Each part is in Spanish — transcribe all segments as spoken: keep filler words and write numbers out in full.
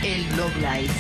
El Blog Live.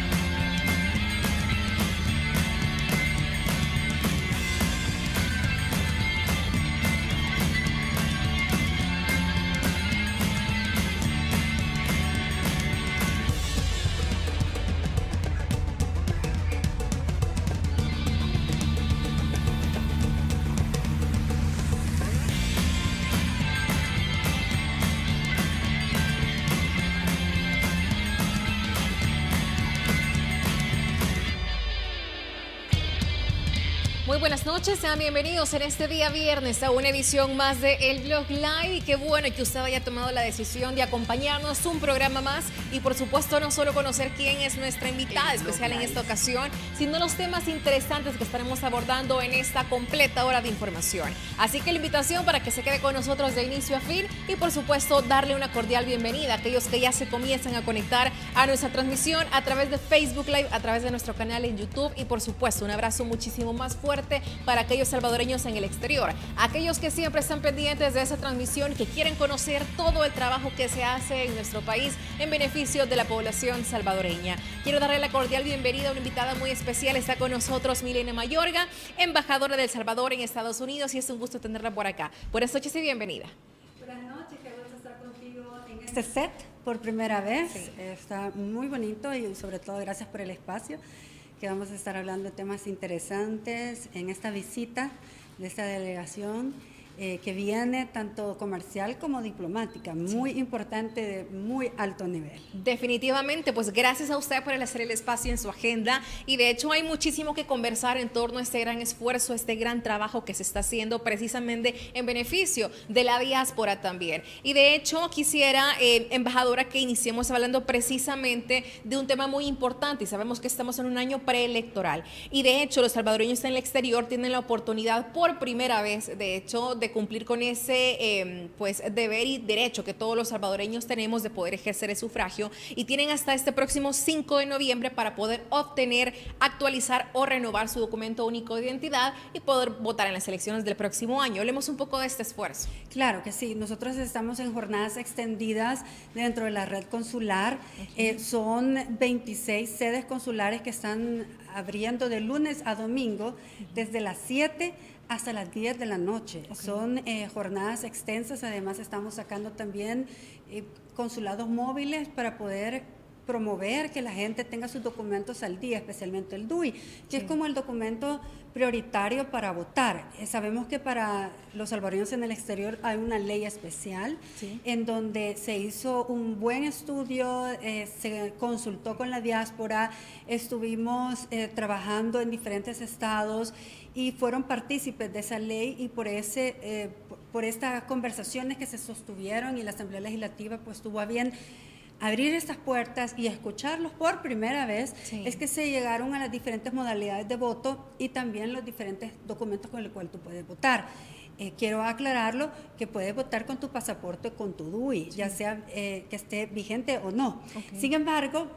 Muy buenas noches, sean bienvenidos en este día viernes a una edición más de El Blog Live. Y qué bueno que usted haya tomado la decisión de acompañarnos un programa más y por supuesto no solo conocer quién es nuestra invitada especial en esta ocasión, sino los temas interesantes que estaremos abordando en esta completa hora de información. Así que la invitación para que se quede con nosotros de inicio a fin y por supuesto darle una cordial bienvenida a aquellos que ya se comienzan a conectar a nuestra transmisión a través de Facebook Live, a través de nuestro canal en YouTube y por supuesto un abrazo muchísimo más fuerte para aquellos salvadoreños en el exterior, aquellos que siempre están pendientes de esa transmisión, que quieren conocer todo el trabajo que se hace en nuestro país en beneficio de la población salvadoreña. Quiero darle la cordial bienvenida a una invitada muy especial. Está con nosotros Milena Mayorga, embajadora de El Salvador en Estados Unidos, y es un gusto tenerla por acá. Buenas noches y bienvenida. Buenas noches, qué gusto estar contigo en este set por primera vez. Sí. Está muy bonito y sobre todo gracias por el espacio, que vamos a estar hablando de temas interesantes en esta visita de esta delegación eh, que viene tanto comercial como diplomática, muy sí. importante, de muy alto nivel. Definitivamente, pues gracias a usted por el hacer el espacio en su agenda, y de hecho hay muchísimo que conversar en torno a este gran esfuerzo, este gran trabajo que se está haciendo precisamente en beneficio de la diáspora también. Y de hecho quisiera, eh, embajadora, que iniciemos hablando precisamente de un tema muy importante, y sabemos que estamos en un año preelectoral, y de hecho los salvadoreños en el exterior tienen la oportunidad por primera vez, de hecho, de cumplir con ese eh, pues deber y derecho que todos los salvadoreños tenemos de poder ejercer el sufragio, y tienen hasta este próximo cinco de noviembre para poder obtener, actualizar o renovar su documento único de identidad y poder votar en las elecciones del próximo año. Hablemos un poco de este esfuerzo. Claro que sí, nosotros estamos en jornadas extendidas dentro de la red consular. Okay. Eh, son veintiséis sedes consulares que están abriendo de lunes a domingo desde las siete hasta las diez de la noche. Okay. Son eh, jornadas extensas. Además estamos sacando también eh, consulados móviles para poder promover que la gente tenga sus documentos al día, especialmente el D U I, que sí. es como el documento prioritario para votar. Eh, sabemos que para los salvadoreños en el exterior hay una ley especial sí. en donde se hizo un buen estudio, eh, se consultó con la diáspora, estuvimos eh, trabajando en diferentes estados y fueron partícipes de esa ley, y por ese eh, por estas conversaciones que se sostuvieron y la Asamblea Legislativa pues tuvo a bien abrir estas puertas y escucharlos por primera vez, sí. es que se llegaron a las diferentes modalidades de voto y también los diferentes documentos con los cuales tú puedes votar. Eh, quiero aclararlo, que puedes votar con tu pasaporte o con tu D U I, sí. ya sea eh, que esté vigente o no. Okay. Sin embargo,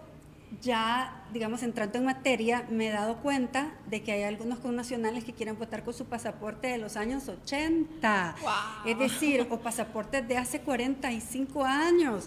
ya, digamos, entrando en materia, me he dado cuenta de que hay algunos connacionales que quieren votar con su pasaporte de los años ochenta, wow. es decir, o pasaportes de hace cuarenta y cinco años.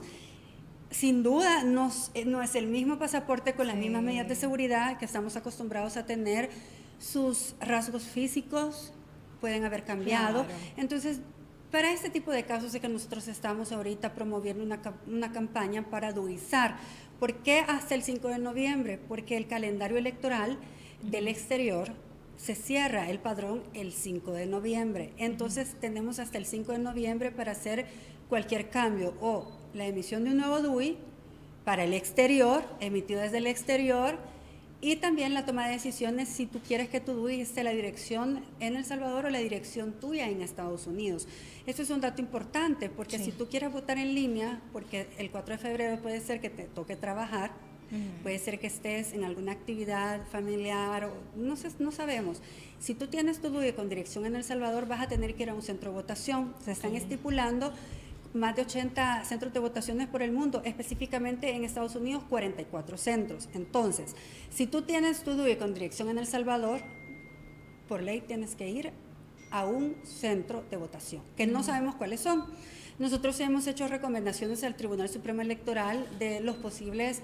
Sin duda, no, no es el mismo pasaporte con las sí. mismas medidas de seguridad que estamos acostumbrados a tener. Sus rasgos físicos pueden haber cambiado. Claro. Entonces, para este tipo de casos es que nosotros estamos ahorita promoviendo una, una campaña para duizar. ¿Por qué hasta el cinco de noviembre? Porque el calendario electoral del exterior se cierra el padrón el cinco de noviembre. Entonces, uh-huh. tenemos hasta el cinco de noviembre para hacer cualquier cambio o la emisión de un nuevo D U I para el exterior, emitido desde el exterior, y también la toma de decisiones si tú quieres que tu D U I esté la dirección en El Salvador o la dirección tuya en Estados Unidos. Esto es un dato importante, porque sí. si tú quieres votar en línea, porque el cuatro de febrero puede ser que te toque trabajar, uh-huh. puede ser que estés en alguna actividad familiar, o no, sé, no sabemos. Si tú tienes tu D U I con dirección en El Salvador, vas a tener que ir a un centro de votación. Se están okay. estipulando más de ochenta centros de votaciones por el mundo, específicamente en Estados Unidos cuarenta y cuatro centros. Entonces, si tú tienes tu D U I con dirección en El Salvador, por ley tienes que ir a un centro de votación, que no sabemos cuáles son. Nosotros hemos hecho recomendaciones al Tribunal Supremo Electoral de los posibles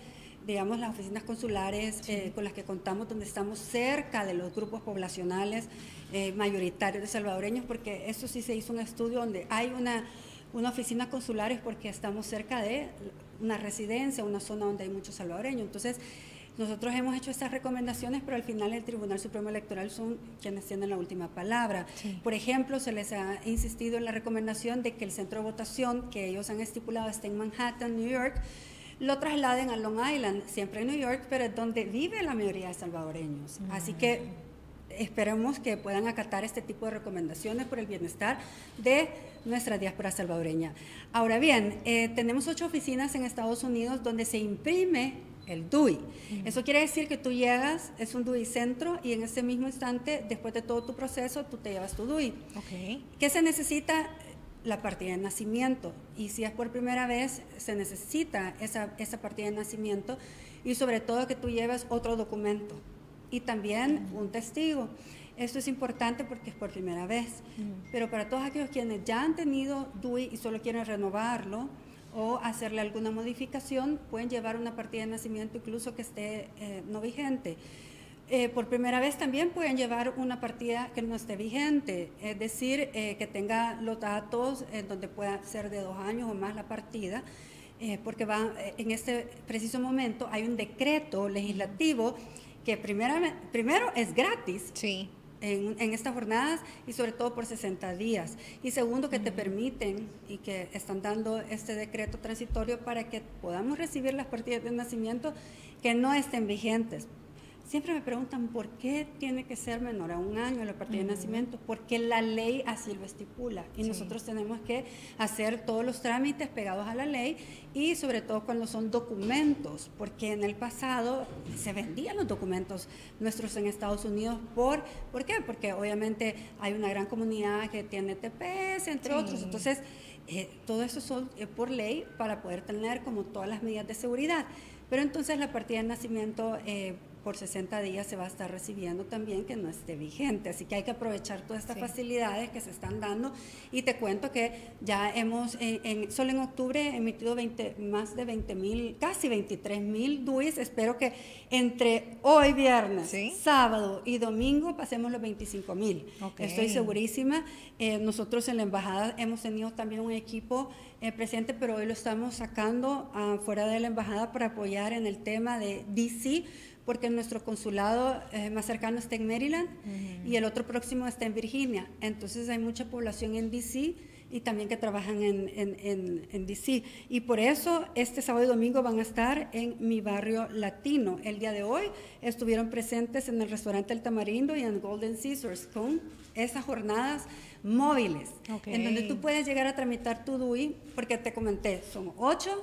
digamos, las oficinas consulares sí. eh, con las que contamos, donde estamos cerca de los grupos poblacionales eh, mayoritarios de salvadoreños, porque eso sí se hizo un estudio donde hay una, una oficina consular es porque estamos cerca de una residencia, una zona donde hay muchos salvadoreños. Entonces, nosotros hemos hecho estas recomendaciones, pero al final el Tribunal Supremo Electoral son quienes tienen la última palabra. Sí. Por ejemplo, se les ha insistido en la recomendación de que el centro de votación que ellos han estipulado está en Manhattan, New York, lo trasladen a Long Island, siempre en New York, pero es donde vive la mayoría de salvadoreños. Mm. Así que esperemos que puedan acatar este tipo de recomendaciones por el bienestar de nuestra diáspora salvadoreña. Ahora bien, eh, tenemos ocho oficinas en Estados Unidos donde se imprime el D U I. Uh-huh. Eso quiere decir que tú llegas, es un D U I centro, y en ese mismo instante, después de todo tu proceso, tú te llevas tu D U I. Okay. ¿Qué se necesita? La partida de nacimiento. Y si es por primera vez, se necesita esa, esa partida de nacimiento, y sobre todo que tú lleves otro documento. Y también uh-huh. un testigo. Esto es importante porque es por primera vez. Uh-huh. Pero para todos aquellos quienes ya han tenido D U I y solo quieren renovarlo, o hacerle alguna modificación, pueden llevar una partida de nacimiento incluso que esté eh, no vigente. Eh, por primera vez también pueden llevar una partida que no esté vigente, es decir, eh, que tenga los datos en eh, donde pueda ser de dos años o más la partida, eh, porque va, eh, en este preciso momento hay un decreto legislativo que primera, primero es gratis. Sí. En, en estas jornadas y sobre todo por sesenta días. Y segundo, que uh-huh. te permiten y que están dando este decreto transitorio para que podamos recibir las partidas de nacimiento que no estén vigentes. Siempre me preguntan por qué tiene que ser menor a un año la partida uh-huh. de nacimiento, porque la ley así lo estipula y sí. nosotros tenemos que hacer todos los trámites pegados a la ley y sobre todo cuando son documentos, porque en el pasado se vendían los documentos nuestros en Estados Unidos. ¿Por, ¿por qué? Porque obviamente hay una gran comunidad que tiene T P S, entre sí. otros, entonces eh, todo eso son eh, por ley para poder tener como todas las medidas de seguridad. Pero entonces la partida de nacimiento eh, por sesenta días se va a estar recibiendo también que no esté vigente, así que hay que aprovechar todas estas sí. facilidades que se están dando, y te cuento que ya hemos, en, en, solo en octubre, emitido veinte, más de veinte mil, casi veintitrés mil D U Is. Espero que entre hoy viernes, ¿sí? sábado y domingo pasemos los veinticinco mil. Okay. Estoy segurísima. Eh, nosotros en la embajada hemos tenido también un equipo eh, presente, pero hoy lo estamos sacando uh, fuera de la embajada para apoyar en el tema de D C, porque nuestro consulado eh, más cercano está en Maryland uh-huh. y el otro próximo está en Virginia. Entonces hay mucha población en D C y también que trabajan en, en, en, en D C. Y por eso este sábado y domingo van a estar en mi barrio latino. El día de hoy estuvieron presentes en el restaurante El Tamarindo y en Golden Caesars con esas jornadas móviles, okay. en donde tú puedes llegar a tramitar tu D U I, porque te comenté, son ocho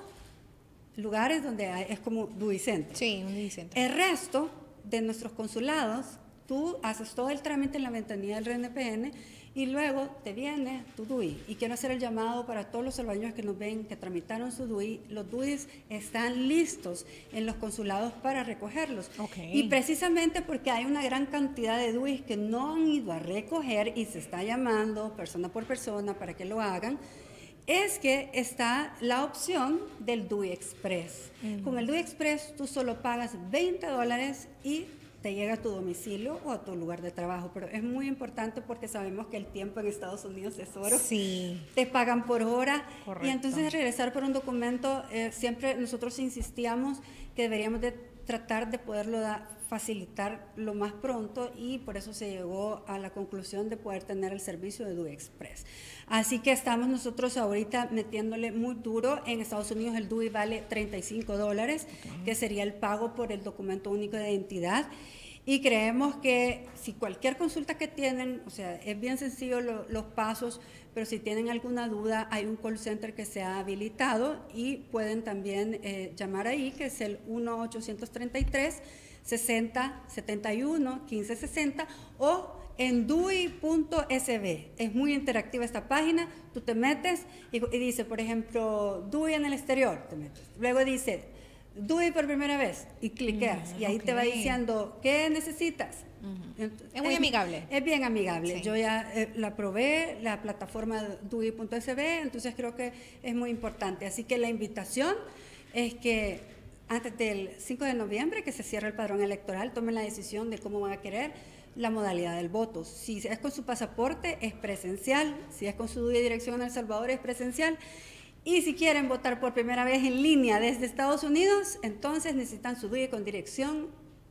lugares donde hay, es como D U I Center. Sí, un D U I Center. El resto de nuestros consulados, tú haces todo el trámite en la ventanilla del R N P N y luego te viene tu D U I. Y quiero hacer el llamado para todos los salvadoreños que nos ven, que tramitaron su D U I. Los D U Is están listos en los consulados para recogerlos. Okay. Y precisamente porque hay una gran cantidad de D U Is que no han ido a recoger y se está llamando persona por persona para que lo hagan, es que está la opción del D U I Express. Uh-huh. Con el D U I Express tú solo pagas veinte dólares y te llega a tu domicilio o a tu lugar de trabajo, pero es muy importante porque sabemos que el tiempo en Estados Unidos es oro. Sí. Te pagan por hora. Correcto. Y entonces regresar por un documento, eh, siempre nosotros insistíamos que deberíamos de tratar de poderlo da, facilitar lo más pronto, y por eso se llegó a la conclusión de poder tener el servicio de D U I Express. Así que estamos nosotros ahorita metiéndole muy duro. En Estados Unidos el D U I vale treinta y cinco dólares, okay. que sería el pago por el documento único de identidad. Y creemos que si cualquier consulta que tienen, o sea, es bien sencillo lo, los pasos, pero si tienen alguna duda, hay un call center que se ha habilitado y pueden también eh, llamar ahí, que es el uno ochocientos treinta y tres, sesenta, setenta y uno, quince sesenta, o en D U I punto S B. Es muy interactiva esta página. Tú te metes y, y dice, por ejemplo, D U I en el exterior, te metes. Luego dice D U I por primera vez y cliqueas mm, y ahí okay. te va diciendo qué necesitas. Uh-huh. Entonces, es muy es, amigable. Es bien amigable. Sí. Yo ya eh, la probé, la plataforma D U I punto S B, entonces creo que es muy importante. Así que la invitación es que antes del cinco de noviembre, que se cierra el padrón electoral, tomen la decisión de cómo van a querer la modalidad del voto. Si es con su pasaporte, es presencial. Si es con su dirección en El Salvador, es presencial. Y si quieren votar por primera vez en línea desde Estados Unidos, entonces necesitan su D U I con dirección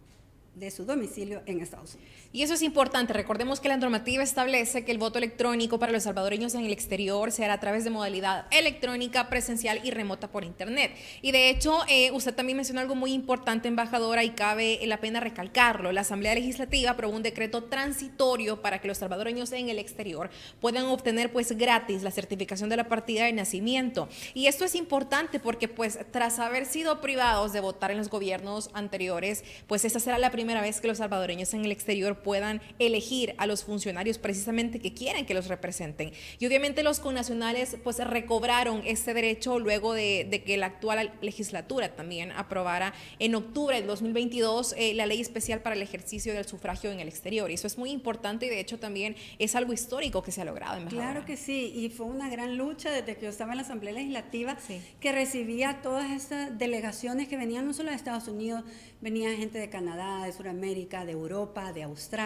de su domicilio en Estados Unidos. Y eso es importante. Recordemos que la normativa establece que el voto electrónico para los salvadoreños en el exterior se hará a través de modalidad electrónica, presencial y remota por internet. Y de hecho, eh, usted también mencionó algo muy importante, embajadora, y cabe la pena recalcarlo. La Asamblea Legislativa aprobó un decreto transitorio para que los salvadoreños en el exterior puedan obtener pues gratis la certificación de la partida de nacimiento. Y esto es importante porque pues tras haber sido privados de votar en los gobiernos anteriores, pues esta será la primera vez que los salvadoreños en el exterior puedan elegir a los funcionarios precisamente que quieren que los representen. Y obviamente los connacionales pues recobraron este derecho luego de, de que la actual legislatura también aprobara en octubre del dos mil veintidós eh, la ley especial para el ejercicio del sufragio en el exterior. Y eso es muy importante y de hecho también es algo histórico que se ha logrado. Embajadora. Claro que sí, y fue una gran lucha desde que yo estaba en la Asamblea Legislativa, sí, que recibía todas estas delegaciones que venían no solo de Estados Unidos, venía gente de Canadá, de Sudamérica, de Europa, de Australia,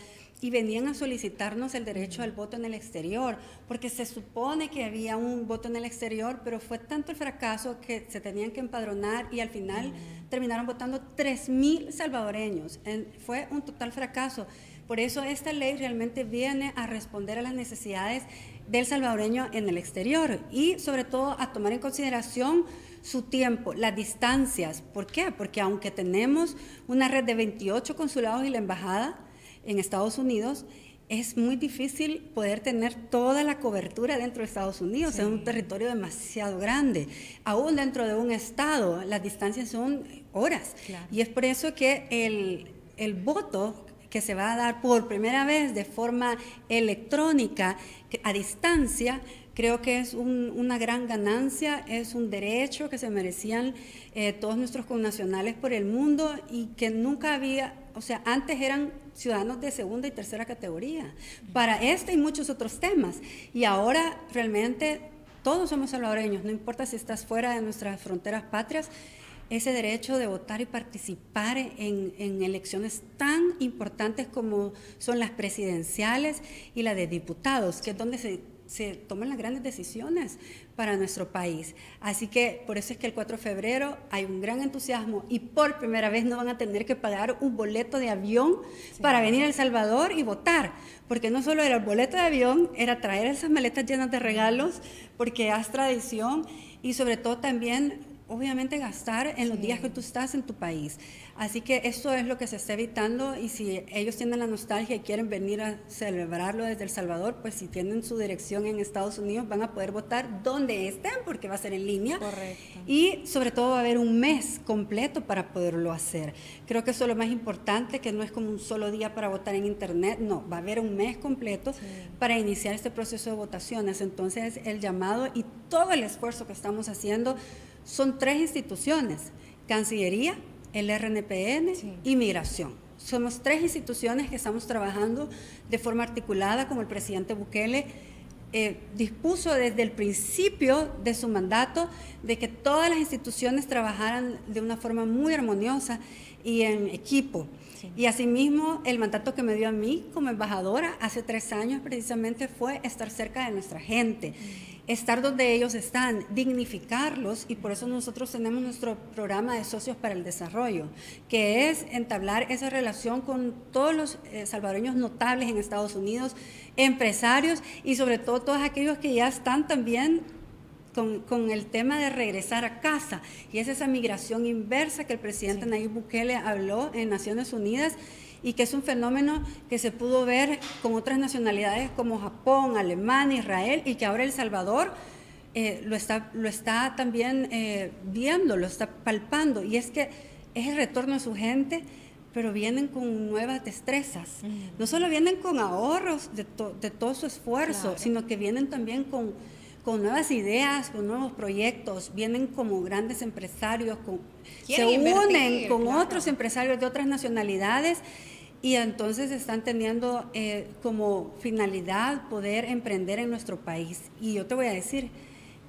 y venían a solicitarnos el derecho al voto en el exterior, porque se supone que había un voto en el exterior, pero fue tanto el fracaso que se tenían que empadronar y al final mm. terminaron votando tres mil salvadoreños. En, fue un total fracaso. Por eso esta ley realmente viene a responder a las necesidades del salvadoreño en el exterior y sobre todo a tomar en consideración su tiempo, las distancias. ¿Por qué? Porque aunque tenemos una red de veintiocho consulados y la embajada en Estados Unidos, es muy difícil poder tener toda la cobertura dentro de Estados Unidos. Sí. Es un territorio demasiado grande. Aún dentro de un estado, las distancias son horas. Claro. Y es por eso que el, el voto que se va a dar por primera vez de forma electrónica, a distancia, creo que es un, una gran ganancia, es un derecho que se merecían eh, todos nuestros connacionales por el mundo y que nunca había, o sea, antes eran ciudadanos de segunda y tercera categoría para este y muchos otros temas. Y ahora realmente todos somos salvadoreños, no importa si estás fuera de nuestras fronteras patrias, ese derecho de votar y participar en, en elecciones tan importantes como son las presidenciales y las de diputados, que es donde se se toman las grandes decisiones para nuestro país. Así que por eso es que el cuatro de febrero hay un gran entusiasmo y por primera vez no van a tener que pagar un boleto de avión sí. para venir a El Salvador y votar, porque no solo era el boleto de avión, era traer esas maletas llenas de regalos, porque es tradición y sobre todo también obviamente gastar en los sí. días que tú estás en tu país. Así que esto es lo que se está evitando y si ellos tienen la nostalgia y quieren venir a celebrarlo desde El Salvador, pues si tienen su dirección en Estados Unidos van a poder votar donde estén porque va a ser en línea. Correcto. Y sobre todo va a haber un mes completo para poderlo hacer. Creo que eso es lo más importante, que no es como un solo día para votar en internet, no, va a haber un mes completo sí. para iniciar este proceso de votaciones. Entonces el llamado y todo el esfuerzo que estamos haciendo son tres instituciones, Cancillería, el R N P N sí. y Migración. Somos tres instituciones que estamos trabajando de forma articulada, como el presidente Bukele eh, dispuso desde el principio de su mandato de que todas las instituciones trabajaran de una forma muy armoniosa y en equipo. Sí. Y asimismo, el mandato que me dio a mí como embajadora hace tres años precisamente fue estar cerca de nuestra gente. Mm. Estar donde ellos están, dignificarlos, y por eso nosotros tenemos nuestro programa de socios para el desarrollo, que es entablar esa relación con todos los eh, salvadoreños notables en Estados Unidos, empresarios y sobre todo todos aquellos que ya están también con, con el tema de regresar a casa, y es esa migración inversa que el presidente sí. Nayib Bukele habló en Naciones Unidas, y que es un fenómeno que se pudo ver con otras nacionalidades como Japón, Alemania, Israel, y que ahora El Salvador eh, lo, está, lo está también eh, viendo, lo está palpando, y es que es el retorno a su gente, pero vienen con nuevas destrezas. Mm. No solo vienen con ahorros de, to, de todo su esfuerzo, claro. sino que vienen también con, con nuevas ideas, con nuevos proyectos, vienen como grandes empresarios, con, se unen invertir, con claro. otros empresarios de otras nacionalidades, y entonces están teniendo eh, como finalidad poder emprender en nuestro país. Y yo te voy a decir,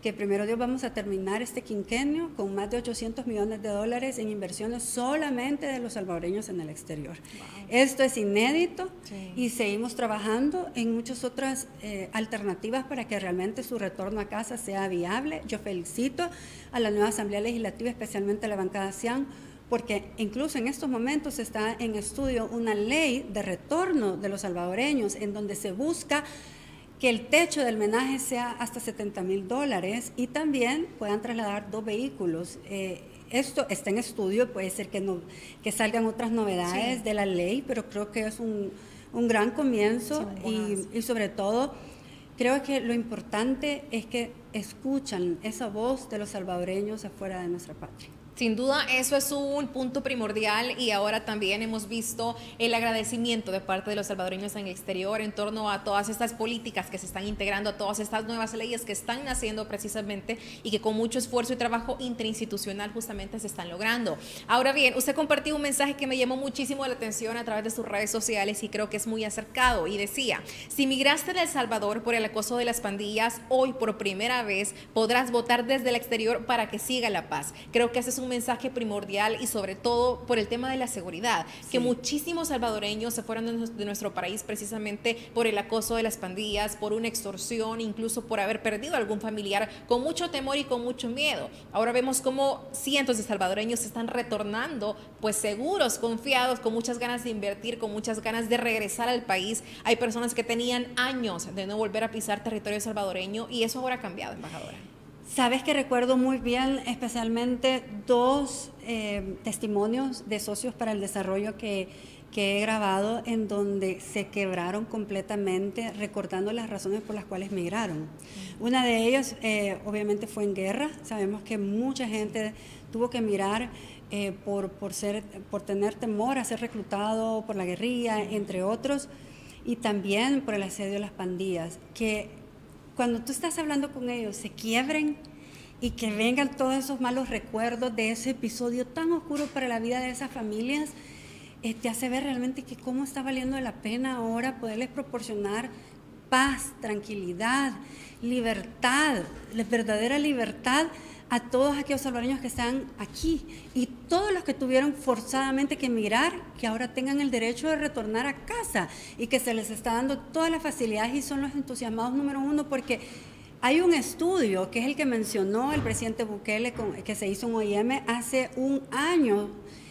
que primero Dios vamos a terminar este quinquenio con más de ochocientos millones de dólares en inversiones solamente de los salvadoreños en el exterior. Wow. Esto es inédito, sí. Y seguimos trabajando en muchas otras eh, alternativas para que realmente su retorno a casa sea viable. Yo felicito a la nueva Asamblea Legislativa, especialmente a la bancada Cian, porque incluso en estos momentos está en estudio una ley de retorno de los salvadoreños en donde se busca que el techo del menaje sea hasta setenta mil dólares y también puedan trasladar dos vehículos. Eh, esto está en estudio, puede ser que, no, que salgan otras novedades sí. de la ley, pero creo que es un, un gran comienzo sí, y, y sobre todo creo que lo importante es que escuchan esa voz de los salvadoreños afuera de nuestra patria. Sin duda, eso es un punto primordial y ahora también hemos visto el agradecimiento de parte de los salvadoreños en el exterior en torno a todas estas políticas que se están integrando, a todas estas nuevas leyes que están naciendo precisamente y que con mucho esfuerzo y trabajo interinstitucional justamente se están logrando. Ahora bien, usted compartió un mensaje que me llamó muchísimo la atención a través de sus redes sociales y creo que es muy acercado y decía, si migraste de El Salvador por el acoso de las pandillas, hoy por primera vez podrás votar desde el exterior para que siga la paz. Creo que ese es un un mensaje primordial y sobre todo por el tema de la seguridad, sí. que muchísimos salvadoreños se fueron de nuestro país precisamente por el acoso de las pandillas, por una extorsión, incluso por haber perdido a algún familiar con mucho temor y con mucho miedo. Ahora vemos cómo cientos de salvadoreños se están retornando pues seguros, confiados, con muchas ganas de invertir, con muchas ganas de regresar al país. Hay personas que tenían años de no volver a pisar territorio salvadoreño y eso ahora ha cambiado, embajadora. Sabes que recuerdo muy bien especialmente dos eh, testimonios de socios para el desarrollo que, que he grabado en donde se quebraron completamente recordando las razones por las cuales migraron. Una de ellas eh, obviamente fue en guerra. Sabemos que mucha gente tuvo que migrar eh, por, por, ser, por tener temor a ser reclutado por la guerrilla, entre otros, y también por el asedio de las pandillas, que cuando tú estás hablando con ellos, se quiebren y que vengan todos esos malos recuerdos de ese episodio tan oscuro para la vida de esas familias, eh, te hace ver realmente que cómo está valiendo la pena ahora poderles proporcionar paz, tranquilidad, libertad, la verdadera libertad a todos aquellos salvadoreños que están aquí y todos los que tuvieron forzadamente que emigrar, que ahora tengan el derecho de retornar a casa y que se les está dando todas las facilidades y son los entusiasmados número uno, porque hay un estudio que es el que mencionó el presidente Bukele, con, que se hizo en O I M hace un año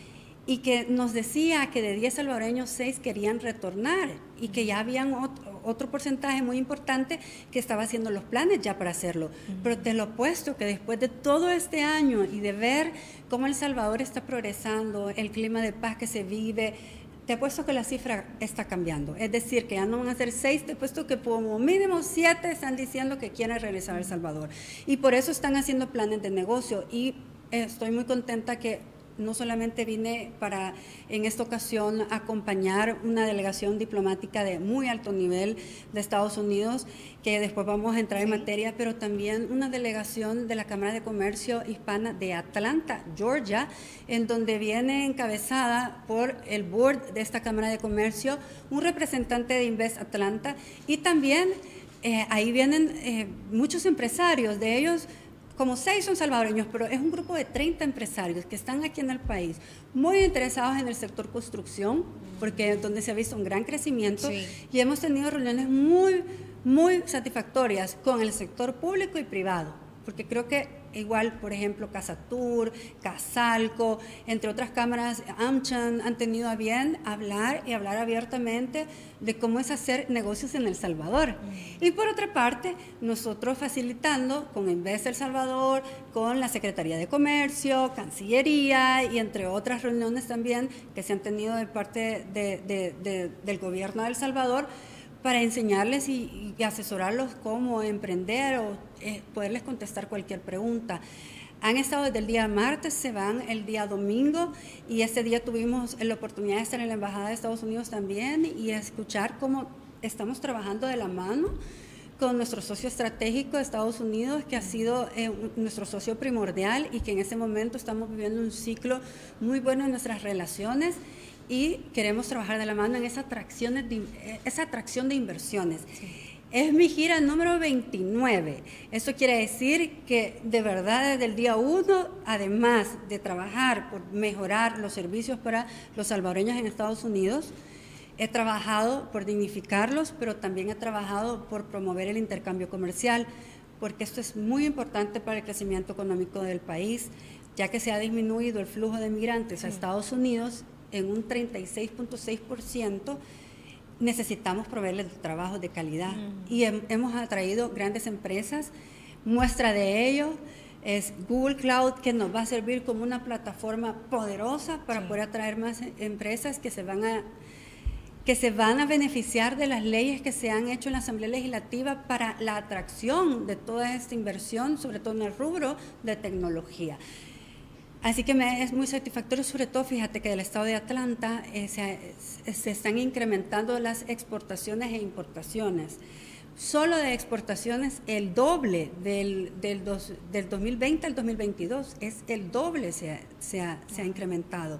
y que nos decía que de diez salvadoreños, seis querían retornar y que ya habían otro, otro porcentaje muy importante que estaba haciendo los planes ya para hacerlo. Uh-huh. Pero te lo apuesto que después de todo este año y de ver cómo El Salvador está progresando, el clima de paz que se vive, te apuesto que la cifra está cambiando. Es decir, que ya no van a ser seis, te apuesto que como mínimo siete están diciendo que quieren regresar a El Salvador. Y por eso están haciendo planes de negocio y estoy muy contenta que no solamente vine para, en esta ocasión, acompañar una delegación diplomática de muy alto nivel de Estados Unidos, que después vamos a entrar sí. en materia, pero también una delegación de la Cámara de Comercio Hispana de Atlanta, Georgia, en donde viene encabezada por el board de esta Cámara de Comercio, un representante de Invest Atlanta, y también eh, ahí vienen eh, muchos empresarios, de ellos como seis son salvadoreños, pero es un grupo de treinta empresarios que están aquí en el país, muy interesados en el sector construcción, porque es donde se ha visto un gran crecimiento, sí. y hemos tenido reuniones muy, muy satisfactorias con el sector público y privado, porque creo que igual, por ejemplo, Casatur, Casalco, entre otras cámaras, AmCham, han tenido a bien hablar y hablar abiertamente de cómo es hacer negocios en El Salvador. Mm. Y por otra parte, nosotros facilitando con Invest El Salvador, con la Secretaría de Comercio, Cancillería y entre otras reuniones también que se han tenido de parte de, de, de, del gobierno de El Salvador, para enseñarles y, y asesorarlos cómo emprender o eh, poderles contestar cualquier pregunta. Han estado desde el día martes, se van el día domingo y este día tuvimos la oportunidad de estar en la Embajada de Estados Unidos también y escuchar cómo estamos trabajando de la mano con nuestro socio estratégico de Estados Unidos, que ha sido eh, nuestro socio primordial y que en este momento estamos viviendo un ciclo muy bueno en nuestras relaciones. Y queremos trabajar de la mano en esa atracción de, esa atracción de inversiones. Sí. Es mi gira número veintinueve. Eso quiere decir que de verdad desde el día uno, además de trabajar por mejorar los servicios para los salvadoreños en Estados Unidos, he trabajado por dignificarlos, pero también he trabajado por promover el intercambio comercial, porque esto es muy importante para el crecimiento económico del país, ya que se ha disminuido el flujo de migrantes a Estados Unidos en un treinta y seis punto seis por ciento. Necesitamos proveerles trabajo de calidad. Uh-huh. Y he, hemos atraído grandes empresas. Muestra de ello es Google Cloud, que nos va a servir como una plataforma poderosa para sí. poder atraer más empresas que se van a que se van a beneficiar de las leyes que se han hecho en la Asamblea Legislativa para la atracción de toda esta inversión, sobre todo en el rubro de tecnología. Así que me es muy satisfactorio, sobre todo, fíjate que del estado de Atlanta eh, se, se están incrementando las exportaciones e importaciones. Solo de exportaciones el doble del, del, dos, del dos mil veinte al dos mil veintidós, es el doble se, se, ha, se ha incrementado.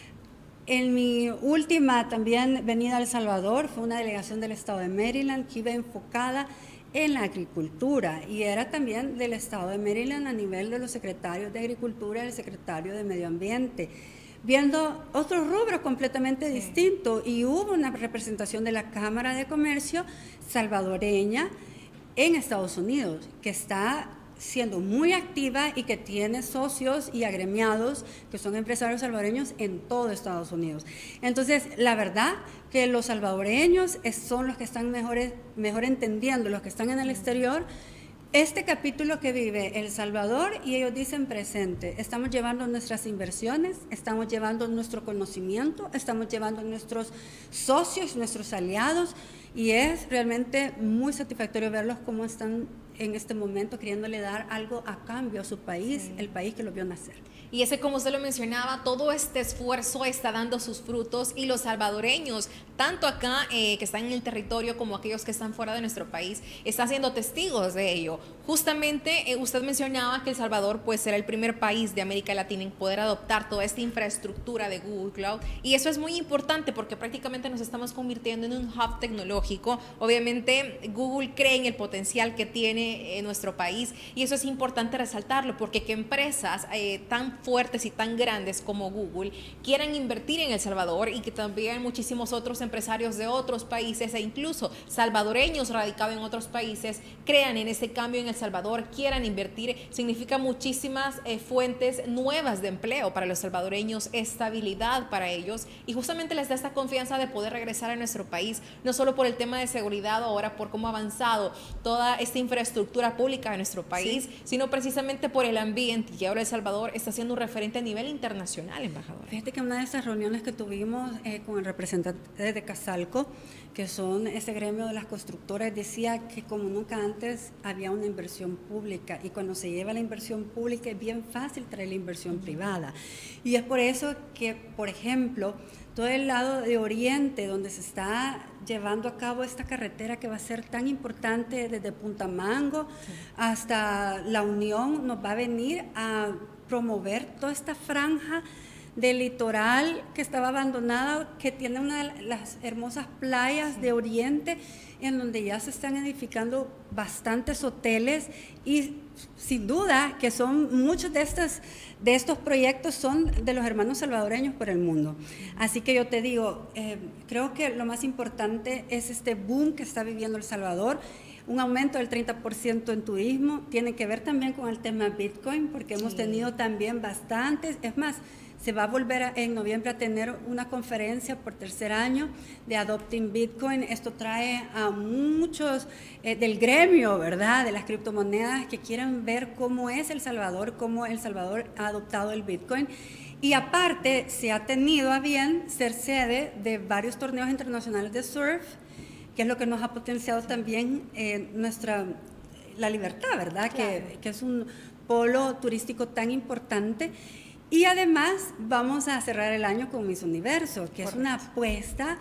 En mi última también venida a El Salvador fue una delegación del estado de Maryland que iba enfocada en la agricultura y era también del estado de Maryland a nivel de los secretarios de Agricultura y el secretario de Medio Ambiente, viendo otro rubro completamente sí. distinto, y hubo una representación de la Cámara de Comercio salvadoreña en Estados Unidos que está siendo muy activa y que tiene socios y agremiados que son empresarios salvadoreños en todo Estados Unidos. Entonces, la verdad que los salvadoreños son los que están mejores, mejor entendiendo, los que están en el exterior, este capítulo que vive El Salvador, y ellos dicen presente. Estamos llevando nuestras inversiones, estamos llevando nuestro conocimiento, estamos llevando nuestros socios, nuestros aliados, y es realmente muy satisfactorio verlos cómo están en este momento queriéndole dar algo a cambio a su país, sí. el país que lo vio nacer. Y ese, como usted lo mencionaba, todo este esfuerzo está dando sus frutos, y los salvadoreños, tanto acá eh, que están en el territorio como aquellos que están fuera de nuestro país, están siendo testigos de ello. Justamente eh, usted mencionaba que El Salvador pues será el primer país de América Latina en poder adoptar toda esta infraestructura de Google Cloud, y eso es muy importante porque prácticamente nos estamos convirtiendo en un hub tecnológico. Obviamente Google cree en el potencial que tiene en nuestro país, y eso es importante resaltarlo, porque que empresas eh, tan fuertes y tan grandes como Google quieran invertir en El Salvador, y que también muchísimos otros empresarios de otros países e incluso salvadoreños radicados en otros países crean en ese cambio en El Salvador, quieran invertir, significa muchísimas eh, fuentes nuevas de empleo para los salvadoreños, estabilidad para ellos, y justamente les da esta confianza de poder regresar a nuestro país, no solo por el tema de seguridad, ahora por cómo ha avanzado toda esta infraestructura pública de nuestro país, sí. sino precisamente por el ambiente, y ahora El Salvador está siendo un referente a nivel internacional, embajadora. Fíjate que una de esas reuniones que tuvimos eh, con el representante de Casalco, que son ese gremio de las constructoras, decía que como nunca antes había una inversión pública, y cuando se lleva la inversión pública es bien fácil traer la inversión uh-huh. privada, y es por eso que, por ejemplo, todo el lado de Oriente, donde se está llevando a cabo esta carretera que va a ser tan importante desde Punta Mango sí. hasta La Unión, nos va a venir a promover toda esta franja del litoral que estaba abandonada, que tiene una de las hermosas playas sí. de Oriente, en donde ya se están edificando bastantes hoteles, y sin duda que son muchos de estos, de estos proyectos son de los hermanos salvadoreños por el mundo. Así que yo te digo, eh, creo que lo más importante es este boom que está viviendo El Salvador. Un aumento del treinta por ciento en turismo, tiene que ver también con el tema Bitcoin, porque sí. hemos tenido también bastantes, es más, se va a volver a, en noviembre a tener una conferencia por tercer año de Adopting Bitcoin. Esto trae a muchos eh, del gremio, ¿verdad?, de las criptomonedas, que quieren ver cómo es El Salvador, cómo El Salvador ha adoptado el Bitcoin. Y aparte, se ha tenido a bien ser sede de varios torneos internacionales de surf, que es lo que nos ha potenciado también eh, nuestra, la libertad, ¿verdad? Claro. Que, que es un polo turístico tan importante. Y además vamos a cerrar el año con Miss Universo, que Correcto. Es una apuesta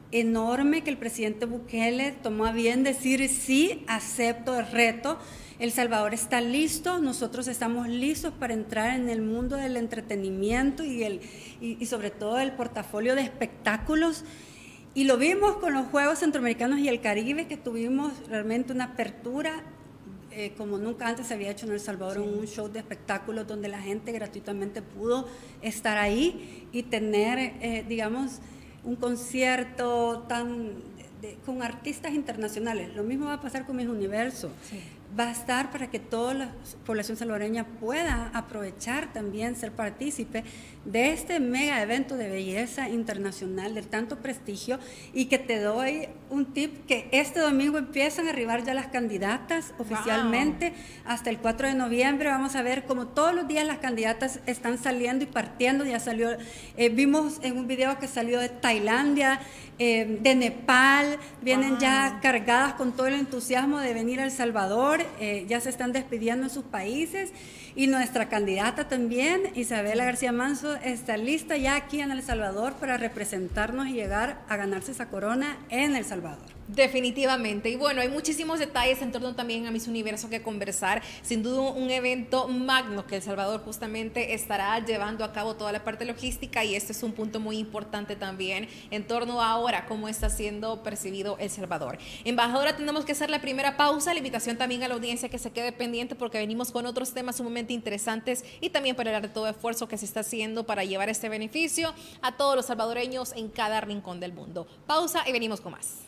enorme que el presidente Bukele tomó a bien decir sí, acepto el reto. El Salvador está listo, nosotros estamos listos para entrar en el mundo del entretenimiento y, el, y, y sobre todo el portafolio de espectáculos. y lo vimos con los Juegos Centroamericanos y el Caribe, que tuvimos realmente una apertura eh, como nunca antes se había hecho en El Salvador, sí. en un show de espectáculos donde la gente gratuitamente pudo estar ahí y tener, eh, digamos, un concierto tan de, con artistas internacionales. Lo mismo va a pasar con Miss Universo. Sí. Va a estar para que toda la población salvadoreña pueda aprovechar también, ser partícipe de este mega evento de belleza internacional de tanto prestigio, y que te doy un tip, que este domingo empiezan a arribar ya las candidatas oficialmente. Wow. Hasta el cuatro de noviembre vamos a ver como todos los días las candidatas están saliendo y partiendo. Ya salió, eh, vimos en un video que salió de Tailandia, eh, de Nepal, vienen wow. ya cargadas con todo el entusiasmo de venir a El Salvador. Eh, ya se están despidiendo en sus países, y nuestra candidata también, Isabela García Manso, está lista ya aquí en El Salvador para representarnos y llegar a ganarse esa corona en El Salvador. Definitivamente. Y bueno, hay muchísimos detalles en torno también a Miss Universo que conversar. Sin duda un evento magno que El Salvador justamente estará llevando a cabo toda la parte logística, y este es un punto muy importante también en torno a ahora cómo está siendo percibido El Salvador. Embajadora, tenemos que hacer la primera pausa. La invitación también a la audiencia que se quede pendiente, porque venimos con otros temas sumamente interesantes, y también para hablar de todo esfuerzo que se está haciendo para llevar este beneficio a todos los salvadoreños en cada rincón del mundo. Pausa y venimos con más.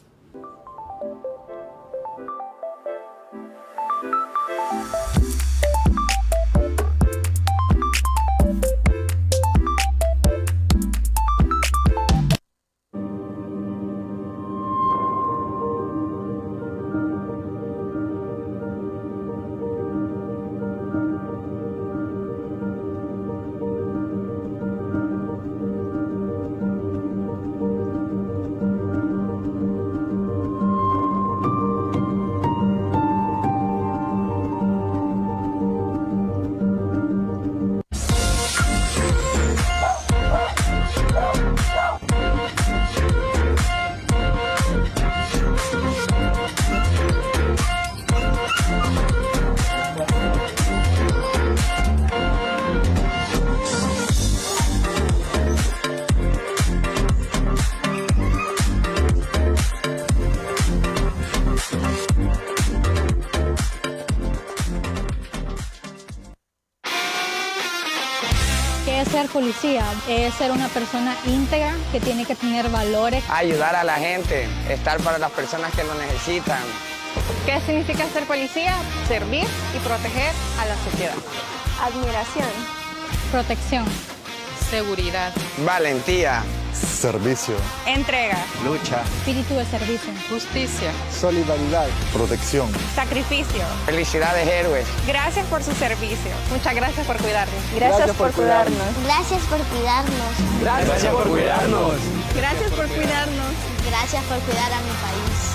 Ser policía es ser una persona íntegra que tiene que tener valores. Ayudar a la gente, estar para las personas que lo necesitan. ¿Qué significa ser policía? Servir y proteger a la sociedad. Admiración. Protección. Seguridad. Valentía. Servicio. Entrega. Lucha. Espíritu de servicio. Justicia. Solidaridad. Protección. Sacrificio. Felicidades, héroes. Gracias por su servicio. Muchas gracias por cuidarnos. Gracias, gracias por, por cuidarnos. cuidarnos. Gracias por cuidarnos. Gracias, gracias por cuidarnos. Gracias por cuidarnos. Gracias por cuidar a mi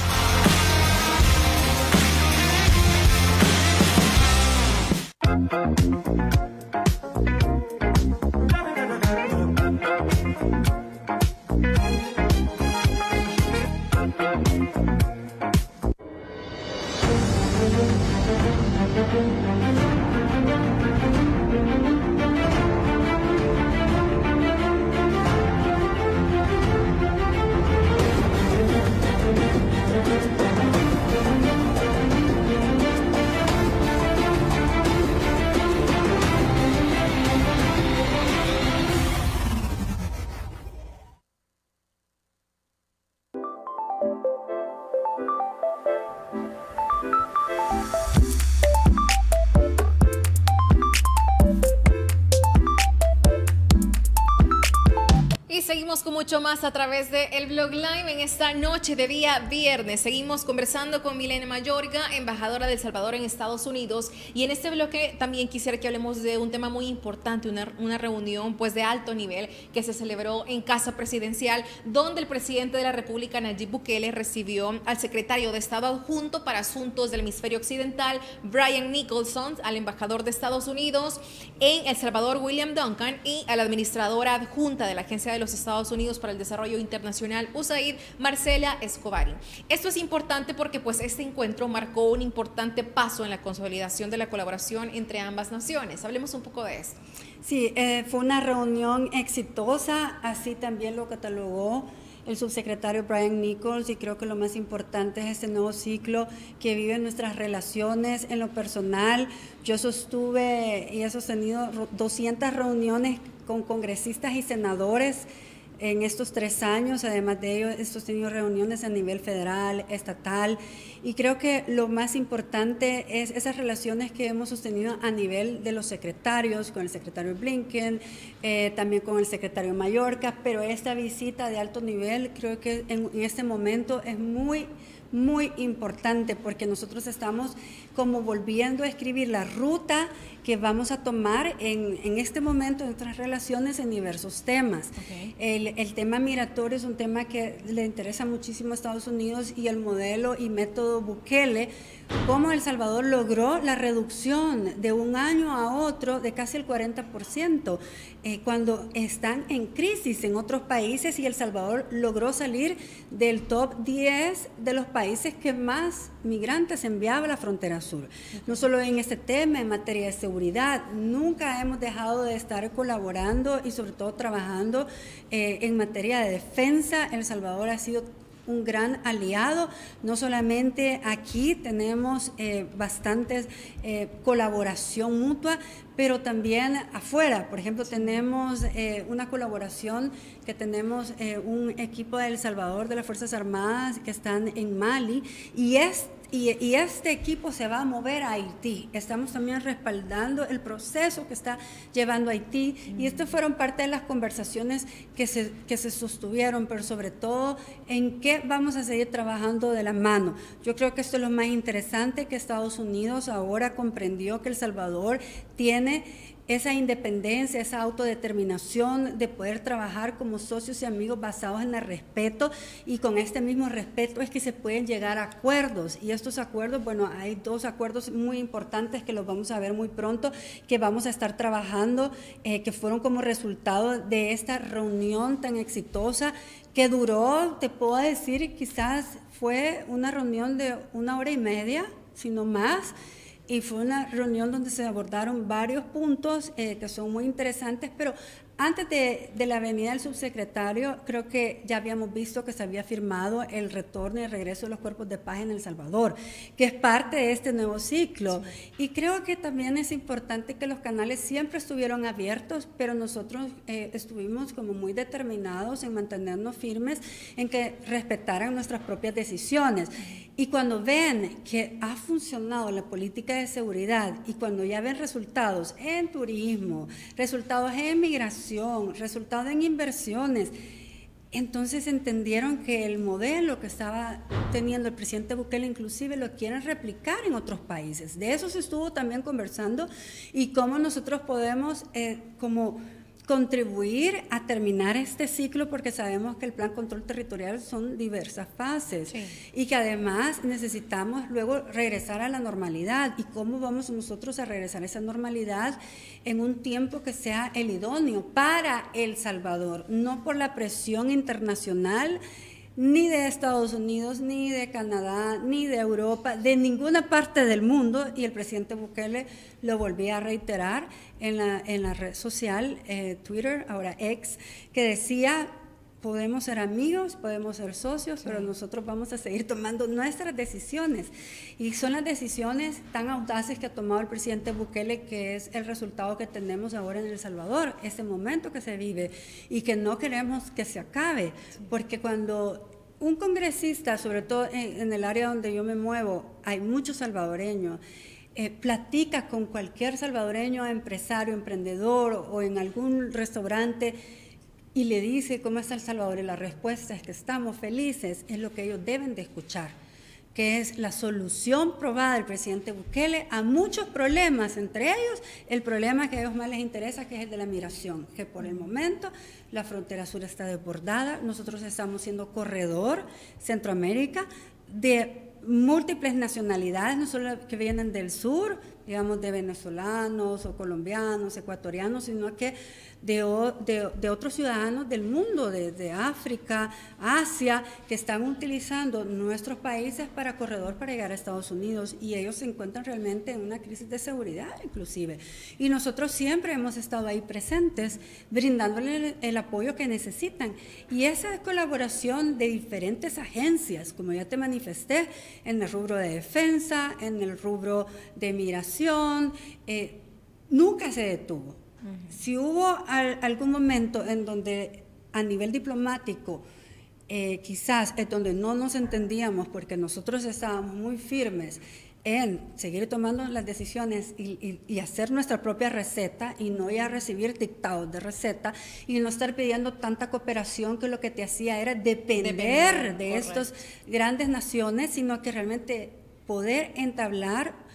país. Seguimos con mucho más a través de El Blog Live en esta noche de día viernes. Seguimos conversando con Milena Mayorga, embajadora de El Salvador en Estados Unidos, y en este bloque también quisiera que hablemos de un tema muy importante, una, una reunión pues de alto nivel que se celebró en Casa Presidencial, donde el presidente de la República, Nayib Bukele, recibió al secretario de Estado adjunto para asuntos del hemisferio occidental, Brian Nicholson, al embajador de Estados Unidos en El Salvador, William Duncan, y a la administradora adjunta de la Agencia de los Estados Unidos para el Desarrollo Internacional, U S A I D, Marcela Escobari. Esto es importante porque pues este encuentro marcó un importante paso en la consolidación de la colaboración entre ambas naciones. Hablemos un poco de esto. Sí, eh, fue una reunión exitosa, así también lo catalogó el subsecretario Brian Nichols, y creo que lo más importante es este nuevo ciclo que vive nuestras relaciones. En lo personal, yo sostuve y he sostenido doscientas reuniones con congresistas y senadores en estos tres años. Además de ello, he sostenido reuniones a nivel federal, estatal, y creo que lo más importante es esas relaciones que hemos sostenido a nivel de los secretarios, con el secretario Blinken, eh, también con el secretario Mayorkas, pero esta visita de alto nivel creo que en, en este momento es muy muy importante, porque nosotros estamos como volviendo a escribir la ruta que vamos a tomar en, en este momento en nuestras relaciones en diversos temas. Okay. El, el tema migratorio es un tema que le interesa muchísimo a Estados Unidos, y el modelo y método Bukele, cómo El Salvador logró la reducción de un año a otro de casi el cuarenta por ciento, eh, cuando están en crisis en otros países, y El Salvador logró salir del top diez de los países que más migrantes enviaba a la frontera sur. No solo en este tema, en materia de seguridad, nunca hemos dejado de estar colaborando y sobre todo trabajando eh, en materia de defensa. El Salvador ha sido un gran aliado. No solamente aquí tenemos eh, bastantes eh, colaboración mutua, pero también afuera. Por ejemplo, tenemos eh, una colaboración que tenemos eh, un equipo de El Salvador de las Fuerzas Armadas que están en Mali, y es Y, y este equipo se va a mover a Haití. Estamos también respaldando el proceso que está llevando Haití, y estas fueron parte de las conversaciones que se, que se sostuvieron, pero sobre todo en qué vamos a seguir trabajando de la mano. Yo creo que esto es lo más interesante, que Estados Unidos ahora comprendió que El Salvador tiene esa independencia, esa autodeterminación de poder trabajar como socios y amigos basados en el respeto, y con este mismo respeto es que se pueden llegar a acuerdos. Y estos acuerdos, bueno, hay dos acuerdos muy importantes que los vamos a ver muy pronto, que vamos a estar trabajando, eh, que fueron como resultado de esta reunión tan exitosa que duró, te puedo decir, quizás fue una reunión de una hora y media, si no más. Y fue una reunión donde se abordaron varios puntos eh, que son muy interesantes, pero antes de, de la venida del subsecretario, creo que ya habíamos visto que se había firmado el retorno y el regreso de los cuerpos de paz en El Salvador, que es parte de este nuevo ciclo. Sí. Y creo que también es importante que los canales siempre estuvieron abiertos, pero nosotros eh, estuvimos como muy determinados en mantenernos firmes, en que respetaran nuestras propias decisiones. Y cuando ven que ha funcionado la política de seguridad, y cuando ya ven resultados en turismo, resultados en migración, resultados en inversiones, entonces entendieron que el modelo que estaba teniendo el presidente Bukele inclusive lo quieren replicar en otros países. De eso se estuvo también conversando, y cómo nosotros podemos eh, como contribuir a terminar este ciclo, porque sabemos que el plan control territorial son diversas fases, sí, y que además necesitamos luego regresar a la normalidad. ¿Y cómo vamos nosotros a regresar a esa normalidad en un tiempo que sea el idóneo para El Salvador? No por la presión internacional, ni de Estados Unidos, ni de Canadá, ni de Europa, de ninguna parte del mundo, y el presidente Bukele lo volvía a reiterar en la, en la red social, eh, Twitter, ahora X, que decía: podemos ser amigos, podemos ser socios, sí, pero nosotros vamos a seguir tomando nuestras decisiones. Y son las decisiones tan audaces que ha tomado el presidente Bukele, que es el resultado que tenemos ahora en El Salvador, este momento que se vive, y que no queremos que se acabe, sí, porque cuando un congresista, sobre todo en, en el área donde yo me muevo, hay muchos salvadoreños, eh, platica con cualquier salvadoreño, empresario, emprendedor, o en algún restaurante, y le dice cómo está El Salvador, y la respuesta es que estamos felices, es lo que ellos deben de escuchar, que es la solución probada del presidente Bukele a muchos problemas, entre ellos el problema que a ellos más les interesa, que es el de la migración, que por el momento la frontera sur está desbordada. Nosotros estamos siendo corredor, Centroamérica, de múltiples nacionalidades, no solo que vienen del sur, digamos, de venezolanos o colombianos, ecuatorianos, sino que de, de, de otros ciudadanos del mundo, de, de África, Asia, que están utilizando nuestros países para corredor para llegar a Estados Unidos, y ellos se encuentran realmente en una crisis de seguridad inclusive. Y nosotros siempre hemos estado ahí presentes, brindándole el, el apoyo que necesitan. Y esa colaboración de diferentes agencias, como ya te manifesté, en el rubro de defensa, en el rubro de migración, eh, nunca se detuvo. Uh-huh. Si hubo al, algún momento en donde a nivel diplomático eh, quizás es donde no nos entendíamos porque nosotros estábamos muy firmes en seguir tomando las decisiones y, y, y hacer nuestra propia receta y no ya recibir dictados de receta y no estar pidiendo tanta cooperación que lo que te hacía era depender, depender de estas grandes naciones, sino que realmente poder entablar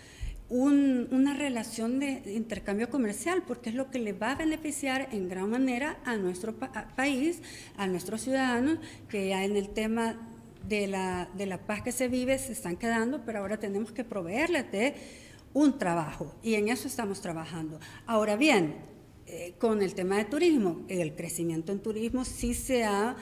Un, una relación de intercambio comercial, porque es lo que le va a beneficiar en gran manera a nuestro pa país, a nuestros ciudadanos, que ya en el tema de la, de la paz que se vive se están quedando, pero ahora tenemos que proveerles de un trabajo, y en eso estamos trabajando. Ahora bien, eh, con el tema de turismo, el crecimiento en turismo sí se ha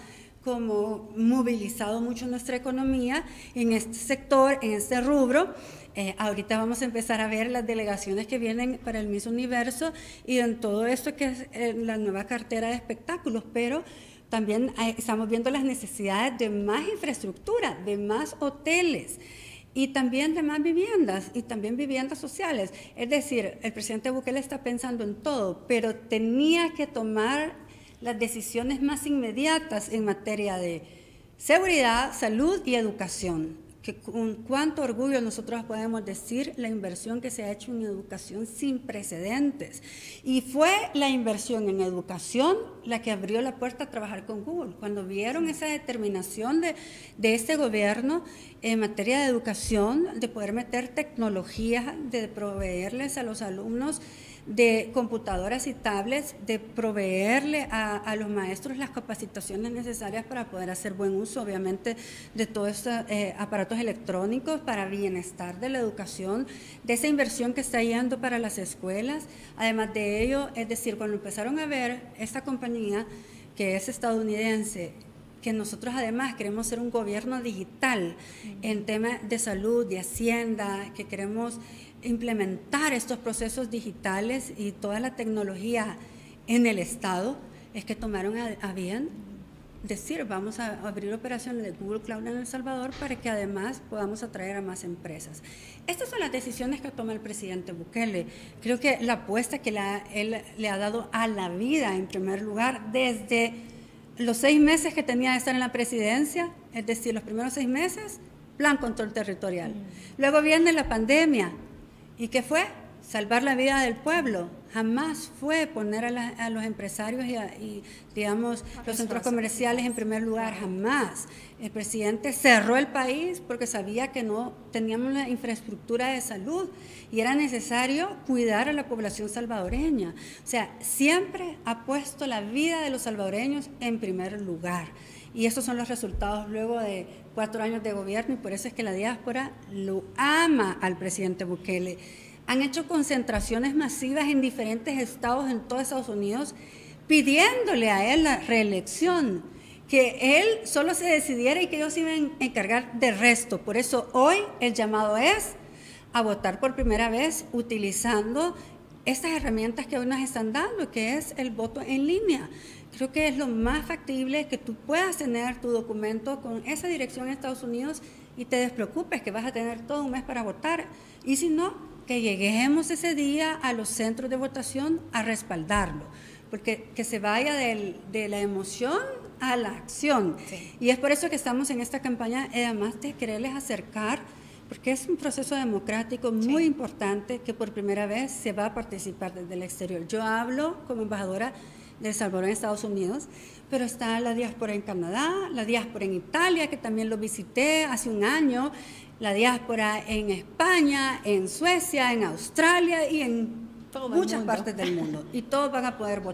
como movilizado mucho nuestra economía en este sector, en este rubro. Eh, ahorita vamos a empezar a ver las delegaciones que vienen para el Miss Universo y en todo esto que es eh, la nueva cartera de espectáculos, pero también hay, estamos viendo las necesidades de más infraestructura, de más hoteles y también de más viviendas y también viviendas sociales. Es decir, el presidente Bukele está pensando en todo, pero tenía que tomar las decisiones más inmediatas en materia de seguridad, salud y educación. Que con cuánto orgullo nosotros podemos decir la inversión que se ha hecho en educación sin precedentes. Y fue la inversión en educación la que abrió la puerta a trabajar con Google. Cuando vieron esa determinación de, de este gobierno en materia de educación, de poder meter tecnología, de proveerles a los alumnos de computadoras y tablets, de proveerle a, a los maestros las capacitaciones necesarias para poder hacer buen uso, obviamente, de todos estos eh, aparatos electrónicos para bienestar de la educación, de esa inversión que está yendo para las escuelas. Además de ello, es decir, cuando empezaron a ver esta compañía que es estadounidense, que nosotros además queremos ser un gobierno digital en temas de salud, de hacienda, que queremos implementar estos procesos digitales y toda la tecnología en el Estado, es que tomaron a, a bien decir, vamos a abrir operaciones de Google Cloud en El Salvador para que además podamos atraer a más empresas. Estas son las decisiones que toma el presidente Bukele. Creo que la apuesta que la, él le ha dado a la vida, en primer lugar, desde los seis meses que tenía de estar en la presidencia, es decir, los primeros seis meses, plan control territorial. Mm. Luego viene la pandemia. ¿Y qué fue? Salvar la vida del pueblo. Jamás fue poner a, la, a los empresarios y, a, y digamos, los centros comerciales en primer lugar, jamás. El presidente cerró el país porque sabía que no teníamos la infraestructura de salud y era necesario cuidar a la población salvadoreña. O sea, siempre ha puesto la vida de los salvadoreños en primer lugar. Y esos son los resultados luego de cuatro años de gobierno, y por eso es que la diáspora lo ama al presidente Bukele. Han hecho concentraciones masivas en diferentes estados en todo Estados Unidos, pidiéndole a él la reelección, que él solo se decidiera y que ellos iban a encargar del resto. Por eso hoy el llamado es a votar por primera vez utilizando estas herramientas que hoy nos están dando, que es el voto en línea. Creo que es lo más factible que tú puedas tener tu documento con esa dirección en Estados Unidos y te despreocupes que vas a tener todo un mes para votar. Y si no, que lleguemos ese día a los centros de votación a respaldarlo, porque que se vaya del, de la emoción a la acción. Sí. Y es por eso que estamos en esta campaña, además de quererles acercar, porque es un proceso democrático muy sí. importante que por primera vez se va a participar desde el exterior. Yo hablo como embajadora de El Salvador en Estados Unidos, pero está la diáspora en Canadá, la diáspora en Italia, que también lo visité hace un año, la diáspora en España, en Suecia, en Australia y en Todo muchas partes del mundo. Y todos van a poder votar.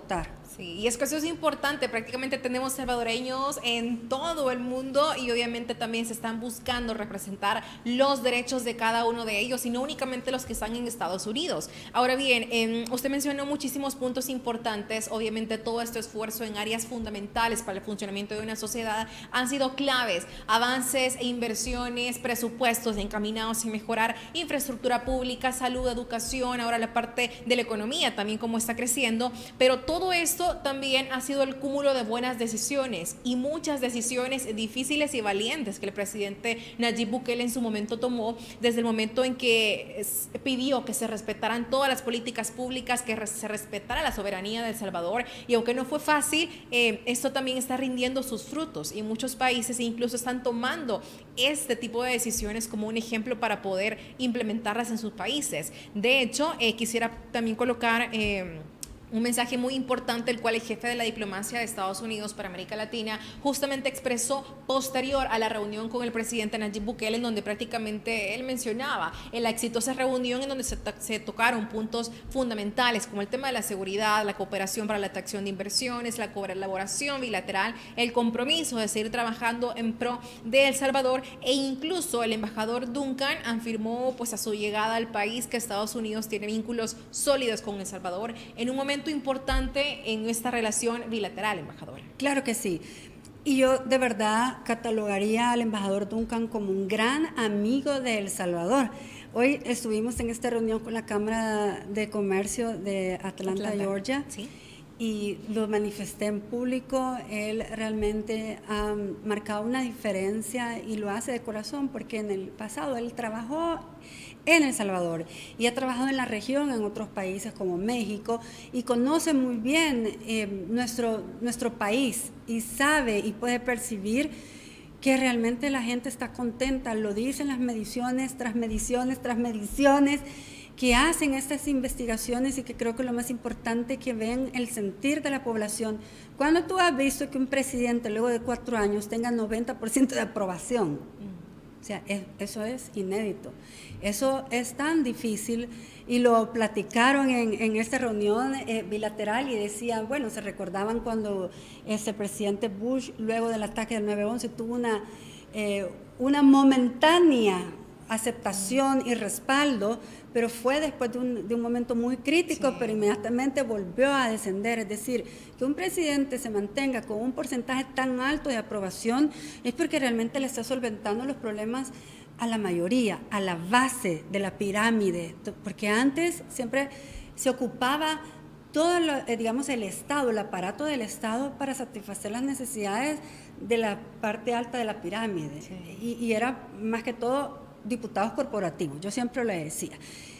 Sí, y es que eso es importante, prácticamente tenemos salvadoreños en todo el mundo y obviamente también se están buscando representar los derechos de cada uno de ellos y no únicamente los que están en Estados Unidos. Ahora bien, eh, usted mencionó muchísimos puntos importantes, obviamente todo este esfuerzo en áreas fundamentales para el funcionamiento de una sociedad han sido claves, avances e inversiones, presupuestos encaminados en mejorar infraestructura pública, salud, educación, ahora la parte de la economía también como está creciendo, pero todo esto también ha sido el cúmulo de buenas decisiones y muchas decisiones difíciles y valientes que el presidente Nayib Bukele en su momento tomó, desde el momento en que pidió que se respetaran todas las políticas públicas, que se respetara la soberanía de El Salvador, y aunque no fue fácil, eh, esto también está rindiendo sus frutos y muchos países incluso están tomando este tipo de decisiones como un ejemplo para poder implementarlas en sus países. De hecho, eh, quisiera también colocar eh, un mensaje muy importante, el cual el jefe de la diplomacia de Estados Unidos para América Latina justamente expresó posterior a la reunión con el presidente Nayib Bukele, en donde prácticamente él mencionaba en la exitosa reunión en donde se, se tocaron puntos fundamentales como el tema de la seguridad, la cooperación para la atracción de inversiones, la colaboración bilateral, el compromiso de seguir trabajando en pro de El Salvador, e incluso el embajador Duncan afirmó pues a su llegada al país que Estados Unidos tiene vínculos sólidos con El Salvador en un momento importante en esta relación bilateral, embajadora. Claro que sí. Y yo de verdad catalogaría al embajador Duncan como un gran amigo de El Salvador. Hoy estuvimos en esta reunión con la Cámara de Comercio de Atlanta, Atlanta. Georgia, ¿sí? Y lo manifesté en público. Él realmente ha marcado una diferencia y lo hace de corazón, porque en el pasado él trabajó en El Salvador y ha trabajado en la región, en otros países como México, y conoce muy bien eh, nuestro, nuestro país y sabe y puede percibir que realmente la gente está contenta. Lo dicen las mediciones tras mediciones tras mediciones que hacen estas investigaciones, y que creo que lo más importante, que ven el sentir de la población. Cuando tú has visto que un presidente luego de cuatro años tenga noventa por ciento de aprobación, o sea, es, eso es inédito. Eso es tan difícil, y lo platicaron en, en esta reunión eh, bilateral, y decían, bueno, se recordaban cuando este presidente Bush, luego del ataque del nueve once, tuvo una, eh, una momentánea aceptación y respaldo, pero fue después de un, de un momento muy crítico, sí. Pero inmediatamente volvió a descender. Es decir, que un presidente se mantenga con un porcentaje tan alto de aprobación es porque realmente le está solventando los problemas a la mayoría, a la base de la pirámide, porque antes siempre se ocupaba todo, lo, digamos, el Estado, el aparato del Estado para satisfacer las necesidades de la parte alta de la pirámide, sí. y, y era más que todo diputados corporativos, yo siempre le decía.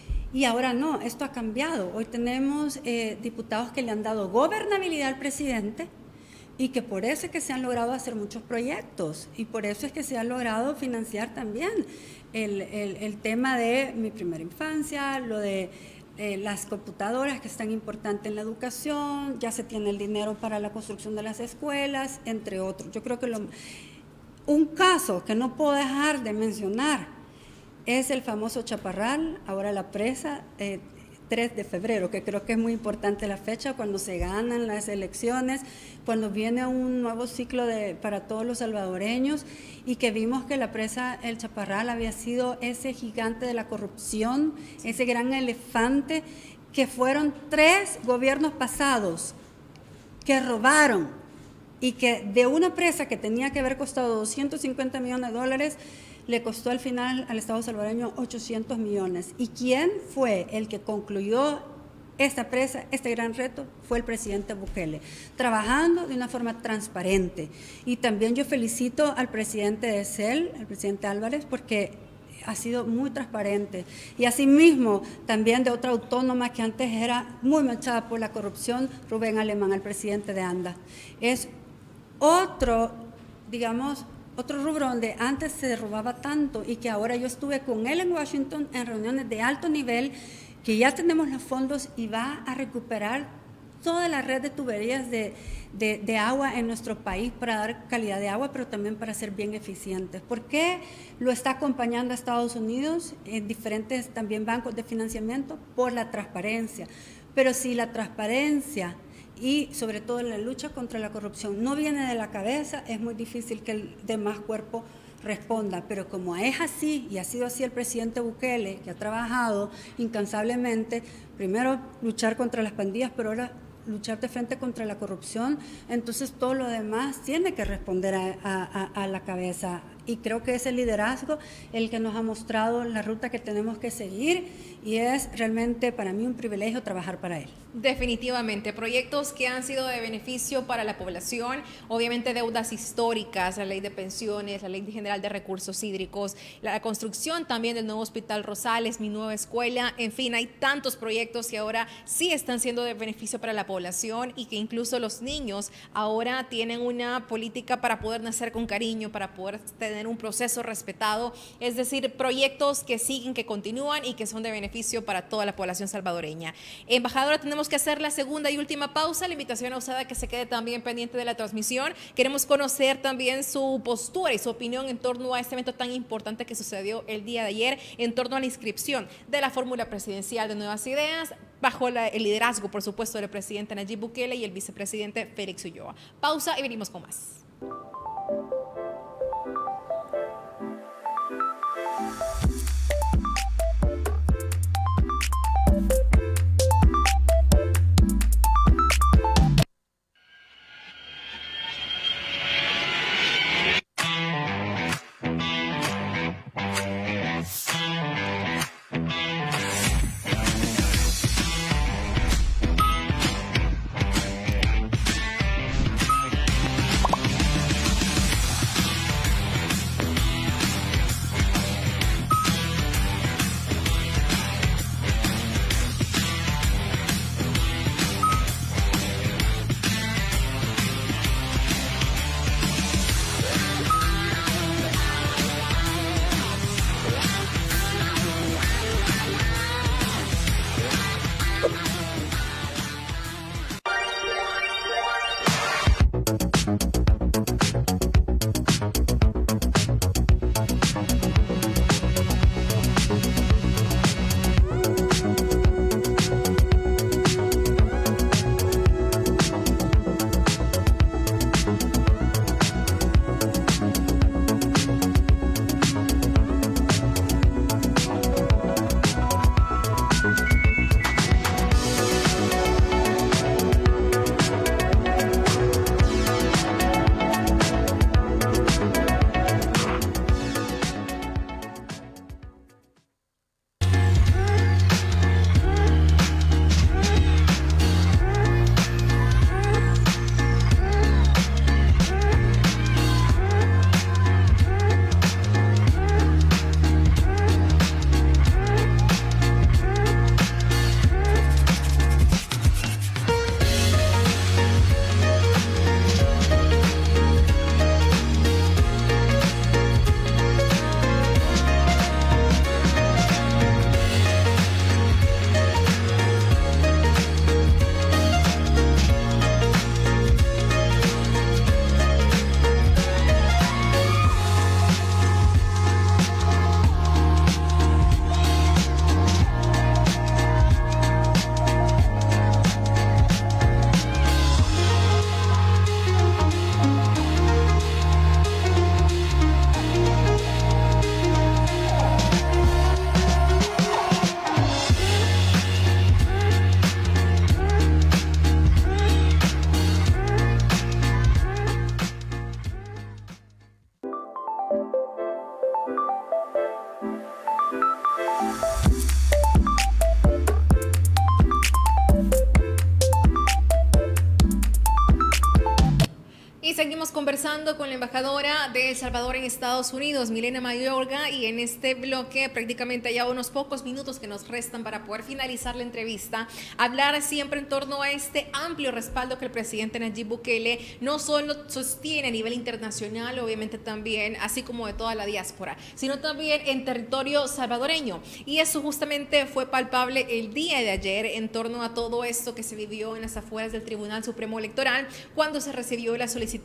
Y ahora no, esto ha cambiado. Hoy tenemos eh, diputados que le han dado gobernabilidad al presidente, y que por eso es que se han logrado hacer muchos proyectos, y por eso es que se ha logrado financiar también el, el, el tema de Mi Primera Infancia, lo de eh, las computadoras, que es tan importante en la educación, ya se tiene el dinero para la construcción de las escuelas, entre otros. Yo creo que lo, un caso que no puedo dejar de mencionar es el famoso Chaparral, ahora la presa, eh, tres de febrero, que creo que es muy importante la fecha, cuando se ganan las elecciones, cuando viene un nuevo ciclo de, para todos los salvadoreños, y que vimos que la presa El Chaparral había sido ese gigante de la corrupción, ese gran elefante, que fueron tres gobiernos pasados que robaron, y que de una presa que tenía que haber costado doscientos cincuenta millones de dólares, le costó al final al Estado salvadoreño ochocientos millones. ¿Y quién fue el que concluyó esta presa, este gran reto? Fue el presidente Bukele, trabajando de una forma transparente. Y también yo felicito al presidente de C E L, al presidente Álvarez, porque ha sido muy transparente. Y asimismo, también de otra autónoma que antes era muy manchada por la corrupción, Rubén Alemán, al presidente de ANDA. Es otro, digamos, otro rubro donde antes se robaba tanto, y que ahora yo estuve con él en Washington en reuniones de alto nivel, que ya tenemos los fondos y va a recuperar toda la red de tuberías de, de, de agua en nuestro país para dar calidad de agua, pero también para ser bien eficientes. ¿Por qué lo está acompañando a Estados Unidos en diferentes también bancos de financiamiento? Por la transparencia. Pero si la transparencia y sobre todo la lucha contra la corrupción no viene de la cabeza, es muy difícil que el demás cuerpo responda, pero como es así y ha sido así el presidente Bukele, que ha trabajado incansablemente, primero luchar contra las pandillas, pero ahora luchar de frente contra la corrupción, entonces todo lo demás tiene que responder a, a, a la cabeza. Y creo que es el liderazgo el que nos ha mostrado la ruta que tenemos que seguir y es realmente para mí un privilegio trabajar para él. Definitivamente, proyectos que han sido de beneficio para la población, obviamente deudas históricas, la ley de pensiones, la ley general de recursos hídricos, la construcción también del nuevo Hospital Rosales, mi nueva escuela, en fin, hay tantos proyectos que ahora sí están siendo de beneficio para la población y que incluso los niños ahora tienen una política para poder nacer con cariño, para poder tener un proceso respetado, es decir, proyectos que siguen, que continúan y que son de beneficio para toda la población salvadoreña. Embajadora, tenemos que hacer la segunda y última pausa, la invitación a usted a que se quede también pendiente de la transmisión. Queremos conocer también su postura y su opinión en torno a este evento tan importante que sucedió el día de ayer, en torno a la inscripción de la fórmula presidencial de Nuevas Ideas, bajo la, el liderazgo, por supuesto, del presidente Nayib Bukele y el vicepresidente Félix Ulloa. Pausa y venimos con más. seguimos conversando con la embajadora de El Salvador en Estados Unidos, Milena Mayorga, y en este bloque prácticamente ya unos pocos minutos que nos restan para poder finalizar la entrevista, hablar siempre en torno a este amplio respaldo que el presidente Nayib Bukele no solo sostiene a nivel internacional, obviamente también, así como de toda la diáspora, sino también en territorio salvadoreño. Y eso justamente fue palpable el día de ayer en torno a todo esto que se vivió en las afueras del Tribunal Supremo Electoral, cuando se recibió la solicitud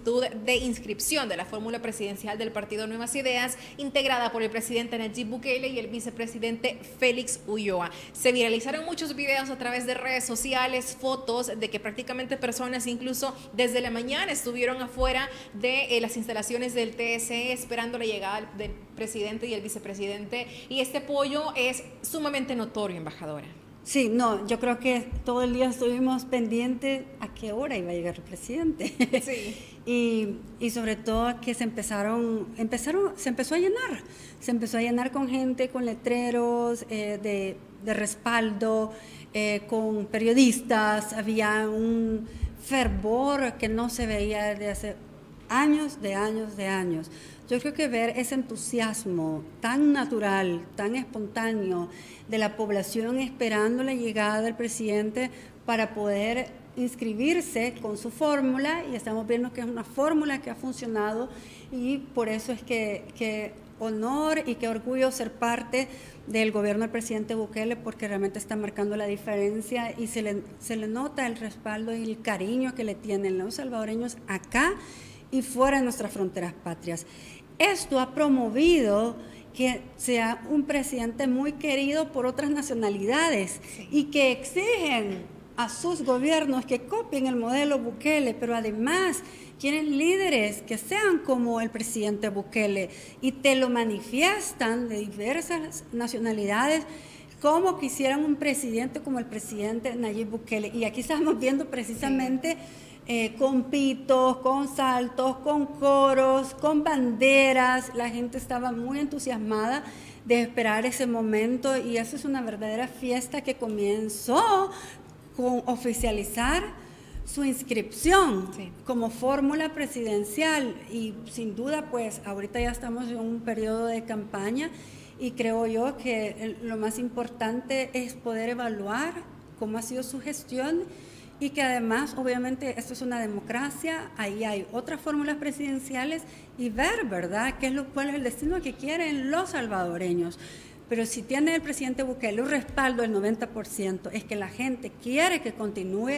solicitud de inscripción de la fórmula presidencial del Partido Nuevas Ideas, integrada por el presidente Nayib Bukele y el vicepresidente Félix Ulloa. Se viralizaron muchos videos a través de redes sociales, fotos de que prácticamente personas incluso desde la mañana estuvieron afuera de eh, las instalaciones del T S E esperando la llegada del presidente y el vicepresidente, y este apoyo es sumamente notorio, embajadora. Sí, no, yo creo que todo el día estuvimos pendientes a qué hora iba a llegar el presidente. Sí. y, y sobre todo que se empezaron, empezaron, se empezó a llenar, se empezó a llenar con gente, con letreros eh, de, de respaldo, eh, con periodistas, había un fervor que no se veía desde hace años, de años, de años. Yo creo que ver ese entusiasmo tan natural, tan espontáneo de la población esperando la llegada del presidente para poder inscribirse con su fórmula, y estamos viendo que es una fórmula que ha funcionado, y por eso es que, que honor y qué orgullo ser parte del gobierno del presidente Bukele, porque realmente está marcando la diferencia y se le, se le nota el respaldo y el cariño que le tienen los salvadoreños acá y fuera de nuestras fronteras patrias. Esto ha promovido que sea un presidente muy querido por otras nacionalidades, sí, y que exigen a sus gobiernos que copien el modelo Bukele, pero además quieren líderes que sean como el presidente Bukele, y te lo manifiestan de diversas nacionalidades, como quisieran un presidente como el presidente Nayib Bukele. Y aquí estamos viendo precisamente... Sí. Eh, con pitos, con saltos, con coros, con banderas. La gente estaba muy entusiasmada de esperar ese momento, y eso es una verdadera fiesta que comenzó con oficializar su inscripción, sí, como fórmula presidencial. Y sin duda, pues ahorita ya estamos en un periodo de campaña, y creo yo que lo más importante es poder evaluar cómo ha sido su gestión, y que además, obviamente, esto es una democracia, ahí hay otras fórmulas presidenciales, y ver, ¿verdad?, qué es lo, cuál es el destino que quieren los salvadoreños. Pero si tiene el presidente Bukele un respaldo del noventa por ciento, es que la gente quiere que continúe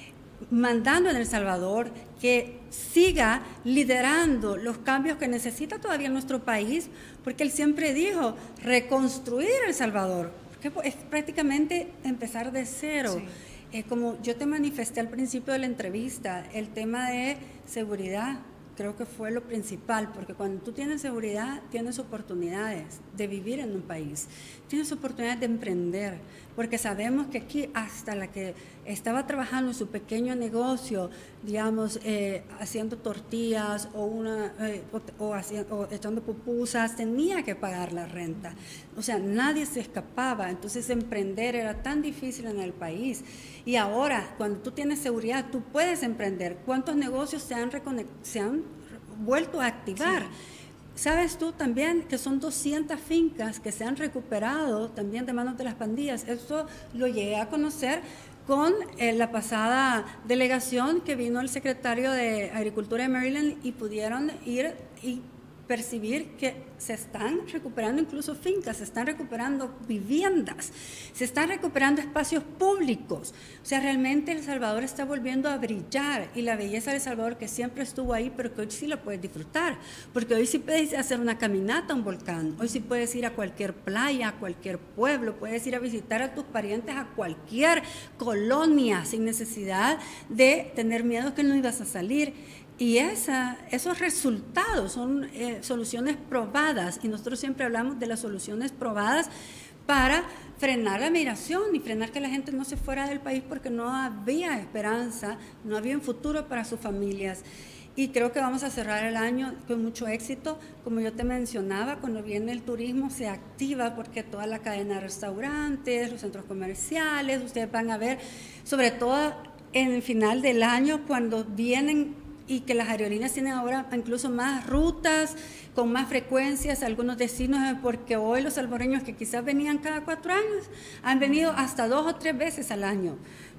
mandando en El Salvador, que siga liderando los cambios que necesita todavía nuestro país, porque él siempre dijo, reconstruir El Salvador, porque es prácticamente empezar de cero. Sí. Eh, como yo te manifesté al principio de la entrevista, el tema de seguridad creo que fue lo principal, porque cuando tú tienes seguridad, tienes oportunidades de vivir en un país, tienes oportunidades de emprender, porque sabemos que aquí hasta la que estaba trabajando en su pequeño negocio, digamos, eh, haciendo tortillas o, una, eh, o, o, haciendo, o echando pupusas, tenía que pagar la renta. O sea, nadie se escapaba, entonces emprender era tan difícil en el país. Y ahora, cuando tú tienes seguridad, tú puedes emprender. ¿Cuántos negocios se han, se han vuelto a activar? Sí. ¿Sabes tú también que son doscientas fincas que se han recuperado también de manos de las pandillas? Esto lo llegué a conocer con eh, la pasada delegación que vino el secretario de Agricultura de Maryland, y pudieron ir y percibir que se están recuperando incluso fincas, se están recuperando viviendas, se están recuperando espacios públicos. O sea, realmente El Salvador está volviendo a brillar, y la belleza de El Salvador que siempre estuvo ahí, pero que hoy sí la puedes disfrutar, porque hoy sí puedes hacer una caminata a un volcán, hoy sí puedes ir a cualquier playa, a cualquier pueblo, puedes ir a visitar a tus parientes a cualquier colonia sin necesidad de tener miedo que no ibas a salir. Y esa, esos resultados son eh, soluciones probadas, y nosotros siempre hablamos de las soluciones probadas para frenar la migración y frenar que la gente no se fuera del país, porque no había esperanza, no había un futuro para sus familias. Y creo que vamos a cerrar el año con mucho éxito. Como yo te mencionaba, cuando viene el turismo se activa, porque toda la cadena de restaurantes, los centros comerciales, ustedes van a ver, sobre todo en el final del año, cuando vienen, y que las aerolíneas tienen ahora incluso más rutas, con más frecuencias, algunos destinos, porque hoy los salvadoreños que quizás venían cada cuatro años, han venido hasta dos o tres veces al año,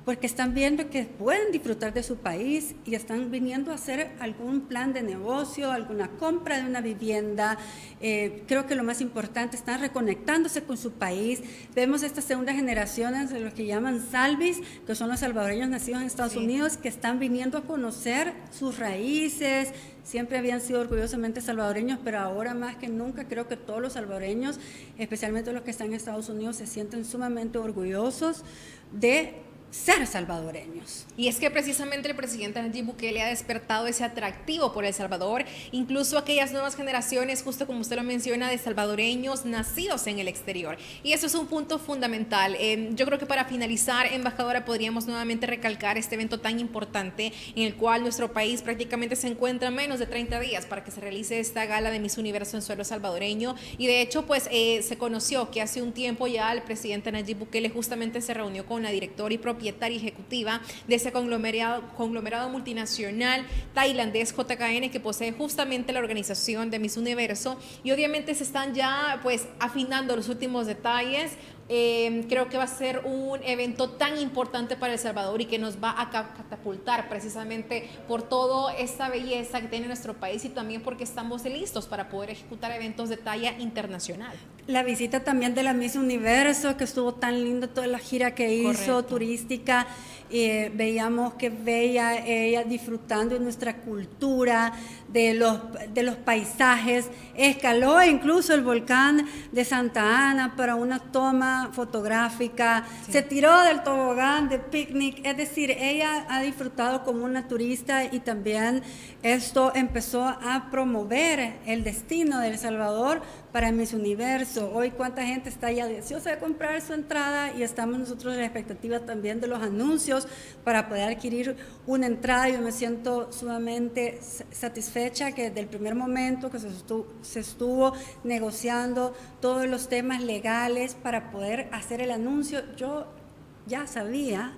porque están viendo que pueden disfrutar de su país y están viniendo a hacer algún plan de negocio, alguna compra de una vivienda. Eh, creo que lo más importante, están reconectándose con su país. Vemos estas segundas generaciones de los que llaman salvis, que son los salvadoreños nacidos en Estados sí. Unidos, que están viniendo a conocer sus raíces. Siempre habían sido orgullosamente salvadoreños, pero ahora más que nunca creo que todos los salvadoreños, especialmente los que están en Estados Unidos, se sienten sumamente orgullosos de ser salvadoreños. Y es que precisamente el presidente Nayib Bukele ha despertado ese atractivo por El Salvador, incluso aquellas nuevas generaciones, justo como usted lo menciona, de salvadoreños nacidos en el exterior. Y eso es un punto fundamental. Eh, yo creo que para finalizar, embajadora, podríamos nuevamente recalcar este evento tan importante en el cual nuestro país prácticamente se encuentra a menos de treinta días para que se realice esta gala de Miss Universo en suelo salvadoreño. Y de hecho, pues eh, se conoció que hace un tiempo ya el presidente Nayib Bukele justamente se reunió con la directora y propietaria ejecutiva de ese conglomerado, conglomerado multinacional tailandés J K N, que posee justamente la organización de Miss Universo, y obviamente se están ya pues afinando los últimos detalles. Eh, creo que va a ser un evento tan importante para El Salvador y que nos va a catapultar precisamente por toda esta belleza que tiene nuestro país y también porque estamos listos para poder ejecutar eventos de talla internacional. La visita también de la Miss Universo, que estuvo tan linda toda la gira que hizo, correcto, turística. Eh, veíamos que veía ella disfrutando de nuestra cultura, de los, de los paisajes. Escaló incluso el volcán de Santa Ana para una toma fotográfica, sí. Se tiró del tobogán de picnic, es decir, ella ha disfrutado como una turista y también esto empezó a promover el destino de El Salvador para Miss Universo. Hoy cuánta gente está ya deseosa de comprar su entrada y estamos nosotros en la expectativa también de los anuncios para poder adquirir una entrada. Yo me siento sumamente satisfecha que desde el primer momento que se estuvo, se estuvo negociando todos los temas legales para poder hacer el anuncio, yo ya sabía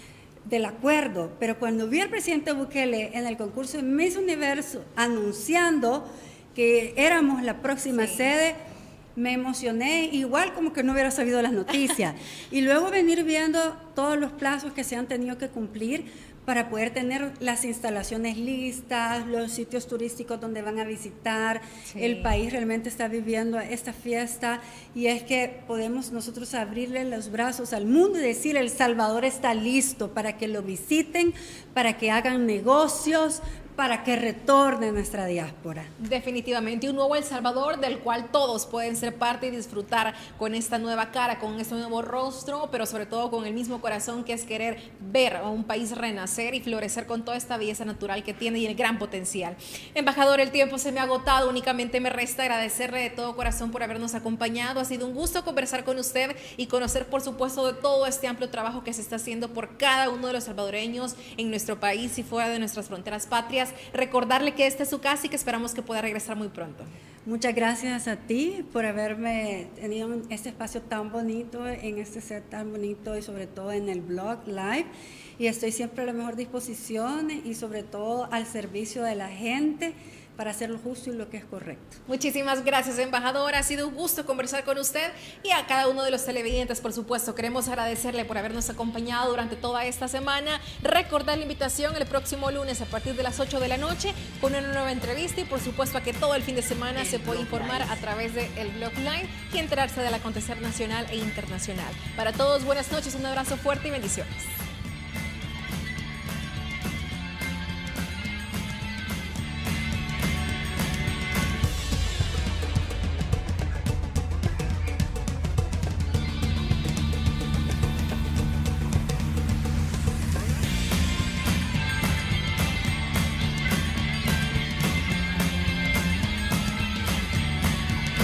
del acuerdo, pero cuando vi al presidente Bukele en el concurso de Miss Universo anunciando que éramos la próxima sí. sede, me emocioné, igual como que no hubiera sabido las noticias. Y luego venir viendo todos los plazos que se han tenido que cumplir para poder tener las instalaciones listas, los sitios turísticos donde van a visitar. Sí. El país realmente está viviendo esta fiesta y es que podemos nosotros abrirle los brazos al mundo y decir: El Salvador está listo para que lo visiten, para que hagan negocios, para que retorne nuestra diáspora. Definitivamente un nuevo El Salvador del cual todos pueden ser parte y disfrutar con esta nueva cara, con este nuevo rostro, pero sobre todo con el mismo corazón que es querer ver a un país renacer y florecer con toda esta belleza natural que tiene y el gran potencial. Embajador, el tiempo se me ha agotado, únicamente me resta agradecerle de todo corazón por habernos acompañado. Ha sido un gusto conversar con usted y conocer, por supuesto, de todo este amplio trabajo que se está haciendo por cada uno de los salvadoreños en nuestro país y fuera de nuestras fronteras patrias. Recordarle que esta es su casa y que esperamos que pueda regresar muy pronto. Muchas gracias a ti por haberme tenido este espacio tan bonito, en este set tan bonito y sobre todo en el blog live. Y estoy siempre a la mejor disposición y sobre todo al servicio de la gente para hacer lo justo y lo que es correcto. Muchísimas gracias, embajadora. Ha sido un gusto conversar con usted y a cada uno de los televidentes, por supuesto. Queremos agradecerle por habernos acompañado durante toda esta semana. Recordar la invitación el próximo lunes a partir de las ocho de la noche con una nueva entrevista y, por supuesto, a que todo el fin de semana el se puede informar live. A través del blog live y enterarse del acontecer nacional e internacional. Para todos, buenas noches, un abrazo fuerte y bendiciones.